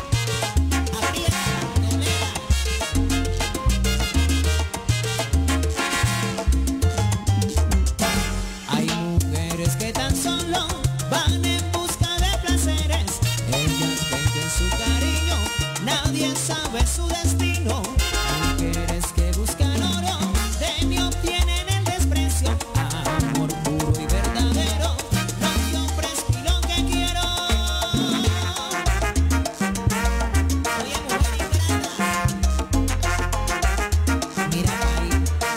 Speaker 10: Hay mujeres que tan solo van en busca de placeres. Ellas venden su cariño, nadie sabe su destino. Mujeres que buscan oro, de mí obtienen el desprecio. Amor puro y verdadero, no te ofrezco y lo que quiero. Oye, mujer ingrata, mira ahí.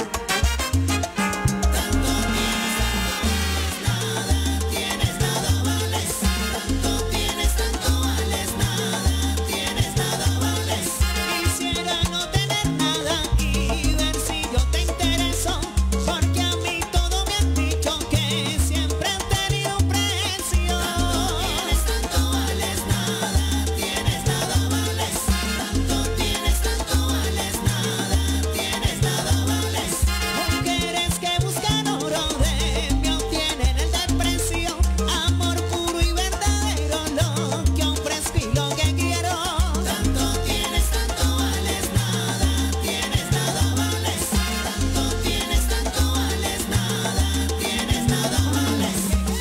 Speaker 10: Tienes nada vales, tanto tienes, tanto vales, nada tienes, nada vales. Quisiera no tener nada y ver si yo te intereso, porque a mí todo me han dicho que siempre han tenido un precio. Tanto tienes, tanto vales, nada tienes, nada vales. Tanto tienes, tanto vales, nada tienes, nada vales. Mujeres que buscan oro, de mí obtienen el desprecio. Amor puro y verdadero, lo que ofrezco y lo que quiero. Tanto tienes, tanto vales, nada tienes, nada vales. Tanto tienes, tanto vales, nada tienes, nada vales.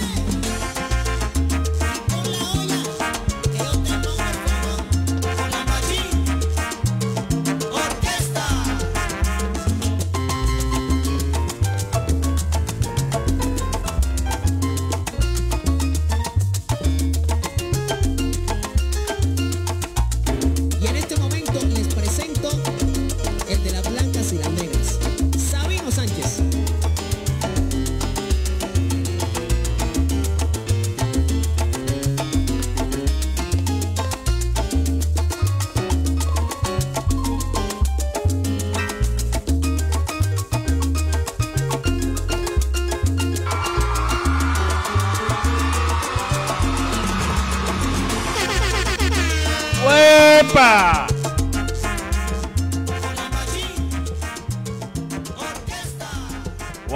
Speaker 10: Con la olla, que yo te pongo el fuego, con la Machín Orquesta. Y en este momento les presento el de las blancas y las negras, Sabino Sánchez.
Speaker 1: ¡Huepa!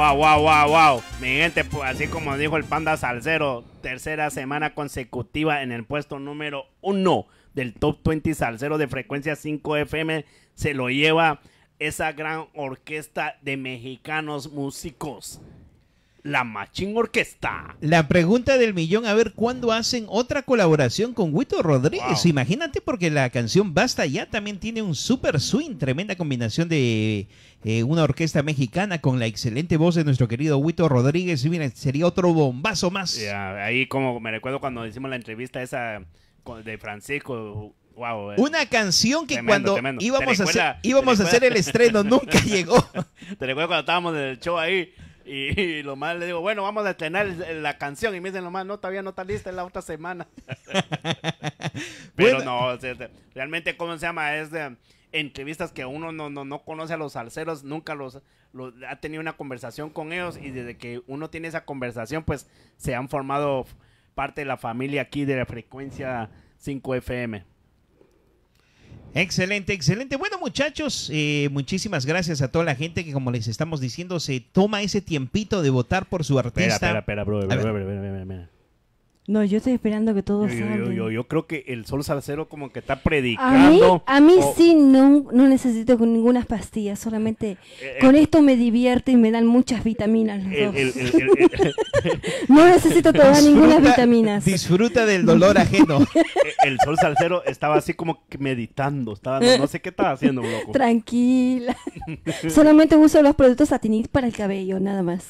Speaker 1: Wow, wow, wow, wow. Mi gente, pues, así como dijo el Panda Salsero, tercera semana consecutiva en el puesto número uno del Top veinte Salsero de Frecuencia cinco F M. Se lo lleva esa gran orquesta de mexicanos músicos, la Machín Orquesta.
Speaker 3: La pregunta del millón, a ver, ¿cuándo hacen otra colaboración con Huito Rodríguez?
Speaker 1: Wow.
Speaker 3: Imagínate, porque la canción Basta Ya también tiene un super swing, tremenda combinación de eh, una orquesta mexicana con la excelente voz de nuestro querido Huito Rodríguez. Y mira, sería otro bombazo más.
Speaker 1: Ya, ahí como me recuerdo cuando hicimos la entrevista esa con- de Francisco. Wow, eh.
Speaker 3: Una canción que
Speaker 1: Tremendo,
Speaker 3: cuando
Speaker 1: tremendo.
Speaker 3: íbamos,
Speaker 1: ¿Te
Speaker 3: a hacer,
Speaker 1: recuerda-
Speaker 3: íbamos
Speaker 1: te
Speaker 3: a hacer el
Speaker 1: recuerda-
Speaker 3: estreno, nunca llegó.
Speaker 1: Te recuerdo cuando estábamos en el show ahí y, y lo más le digo, bueno, vamos a estrenar el- la canción y me dicen lo más, no, todavía no está lista, es la otra semana. Pero
Speaker 3: Bueno.
Speaker 1: no, o sea, realmente, ¿cómo se llama? Es de entrevistas que uno no, no, no conoce a los salseros, nunca los, los ha tenido una conversación con ellos y desde que uno tiene esa conversación, pues se han formado parte de la familia aquí de la Frecuencia cinco F M.
Speaker 3: Excelente, excelente. Bueno, muchachos, eh, muchísimas gracias a toda la gente que, como les estamos diciendo, se toma ese tiempito de votar por su artista.
Speaker 1: Espera, espera, espera, bro,
Speaker 3: A
Speaker 1: bro,
Speaker 3: ver.
Speaker 1: bro, bro, bro, bro, bro, bro.
Speaker 2: No, yo estoy esperando que todos
Speaker 1: Yo, yo, yo,
Speaker 2: hablen.
Speaker 1: yo, yo creo que el Sol Salsero como que está
Speaker 2: A mí,
Speaker 1: predicando.
Speaker 2: a mí
Speaker 1: o-
Speaker 2: sí no, no necesito con ninguna pastilla, solamente
Speaker 1: Eh,
Speaker 2: con
Speaker 1: eh,
Speaker 2: esto me divierte y me dan muchas vitaminas los
Speaker 1: el,
Speaker 2: dos.
Speaker 1: el- el- el- el-
Speaker 2: No necesito tomar ninguna
Speaker 3: Disfruta-
Speaker 2: vitaminas.
Speaker 3: Disfruta del dolor ajeno.
Speaker 1: el Sol Salsero estaba así como que meditando, estaba, no, no sé qué estaba haciendo, loco.
Speaker 2: Tranquila. Solamente uso los productos Satinix para el cabello, nada más.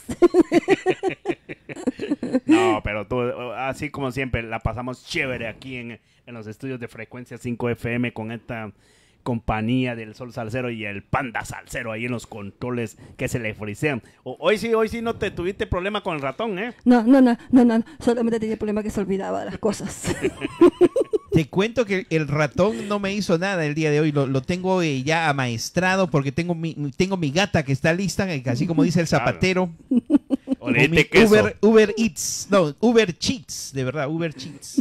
Speaker 1: No, pero tú, así como siempre, la pasamos chévere aquí en, en los estudios de Frecuencia cinco F M con esta compañía del Sol Salsero y el Panda Salsero ahí en los controles que se le frisean. O- hoy sí, hoy sí no te tuviste problema con el ratón, ¿eh?
Speaker 2: No, no, no, no, no. Solamente tenía el problema que se olvidaba de las cosas.
Speaker 3: Te cuento que el ratón no me hizo nada el día de hoy. Lo, lo tengo eh, ya amaestrado porque tengo mi, tengo mi gata que está lista, eh, así como dice el
Speaker 1: Claro.
Speaker 3: zapatero.
Speaker 1: O le
Speaker 3: O mi
Speaker 1: diste queso.
Speaker 3: Uber, Uber Eats. No, Uber Cheats, de verdad, Uber Cheats.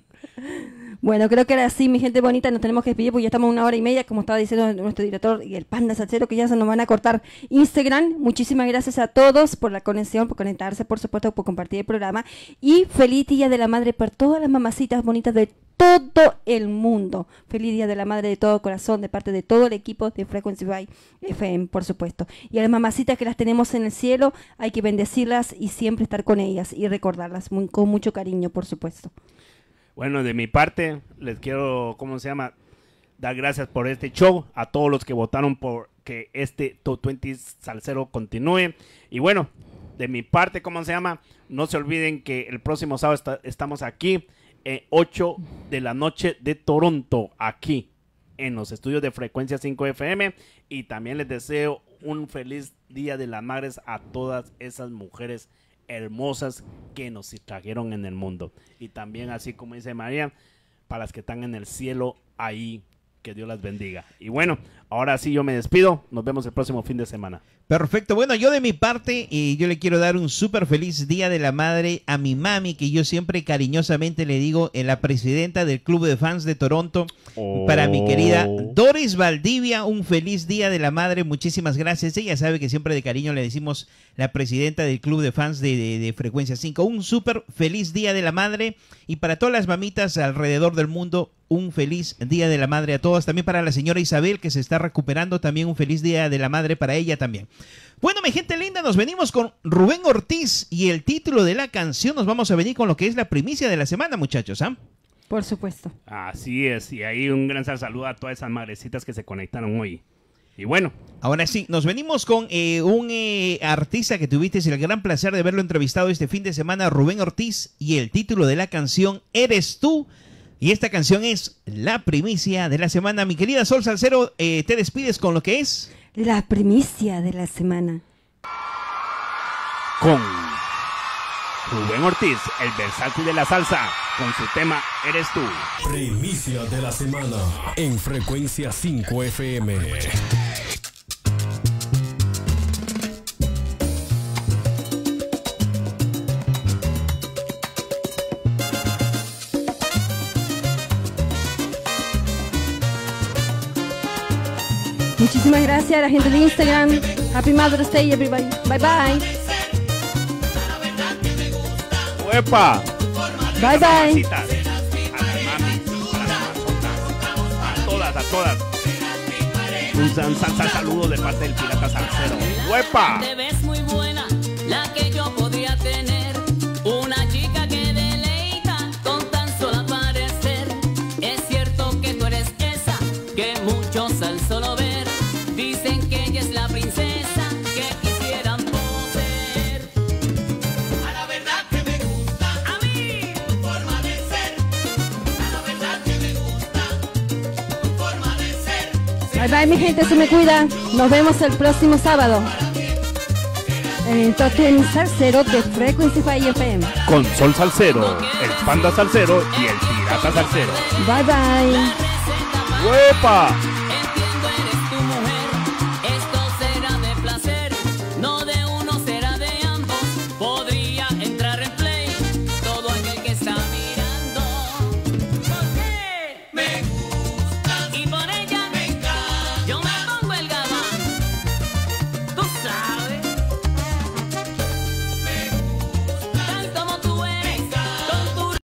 Speaker 2: Bueno, creo que ahora sí, mi gente bonita, nos tenemos que despedir porque ya estamos una hora y media, como estaba diciendo nuestro director y el Panda Salsero, que ya se nos van a cortar Instagram. Muchísimas gracias a todos por la conexión, por conectarse, por supuesto, por compartir el programa. Y feliz Día de la Madre para todas las mamacitas bonitas de todo el mundo. Feliz Día de la Madre de todo corazón, de parte de todo el equipo de Frequency by F M, por supuesto. Y a las mamacitas que las tenemos en el cielo, hay que bendecirlas y siempre estar con ellas y recordarlas muy- con mucho cariño, por supuesto.
Speaker 1: Bueno, de mi parte, les quiero, ¿cómo se llama? Dar gracias por este show, a todos los que votaron por que este Top veinte Salsero continúe. Y bueno, de mi parte, ¿cómo se llama? No se olviden que el próximo sábado está- estamos aquí, eh, ocho de la noche de Toronto, aquí en los estudios de Frecuencia cinco F M. Y también les deseo un feliz Día de las Madres a todas esas mujeres hermosas que nos trajeron en el mundo. Y también, así como dice María, para las que están en el cielo ahí, que Dios las bendiga. Y bueno, ahora sí yo me despido. Nos vemos el próximo fin de semana.
Speaker 3: Perfecto, bueno, yo de mi parte, eh, yo le quiero dar un súper feliz Día de la Madre a mi mami, que yo siempre cariñosamente le digo, en la presidenta del Club de Fans de Toronto,
Speaker 1: Oh.
Speaker 3: para mi querida Doris Valdivia, un feliz Día de la Madre, muchísimas gracias. Ella sabe que siempre de cariño le decimos la presidenta del Club de Fans de, de- de Frecuencia cinco, un súper feliz Día de la Madre, y para todas las mamitas alrededor del mundo, un feliz Día de la Madre a todas, también para la señora Isabel que se está recuperando, también un feliz Día de la Madre para ella también. Bueno, mi gente linda, nos venimos con Rubén Ortiz y el título de la canción, nos vamos a venir con lo que es la primicia de la semana, muchachos, ¿ah?
Speaker 2: Por supuesto.
Speaker 1: Así es. Y ahí un gran saludo a todas esas madrecitas que se conectaron hoy. Y bueno,
Speaker 3: Ahora sí, nos venimos con eh, un eh, artista que tuviste el gran placer de verlo entrevistado este fin de semana, Rubén Ortiz, y el título de la canción Eres Tú. Y esta canción es la primicia de la semana. Mi querida Sol Salsero, eh, te despides con lo que es...
Speaker 2: La primicia de la semana.
Speaker 1: con Rubén Ortiz, el versátil de la salsa, con su tema Eres Tú.
Speaker 4: Primicia de la semana en Frecuencia cinco F M.
Speaker 2: Muchísimas gracias a la gente de Instagram. Happy Mother's Day, everybody. Bye bye.
Speaker 1: ¡Epa!
Speaker 2: Bye, bye.
Speaker 1: Mamacitas, a las mamis, a las mamazotas, a todas, a todas. Un san- san- san- saludo de parte del Pirata Salsero. ¡Huepa!
Speaker 5: Te ves muy buena, la que yo podría tener. Una chica que deleita con tan solo aparecer. Es cierto que tú eres esa que muchos al solo ver dicen que ella es la princesa que quisieran poseer. A la verdad que me gusta, a mí, tu forma de ser. A la verdad que me gusta, tu forma de ser.
Speaker 2: Bye bye, mi gente, se me cuida. Nos vemos el próximo sábado en el Top Ten Salsero de Frequency Fire F M.
Speaker 1: Con Sol Salsero, el Panda Salsero y el Pirata Salsero.
Speaker 2: Bye bye.
Speaker 1: ¡Huepa!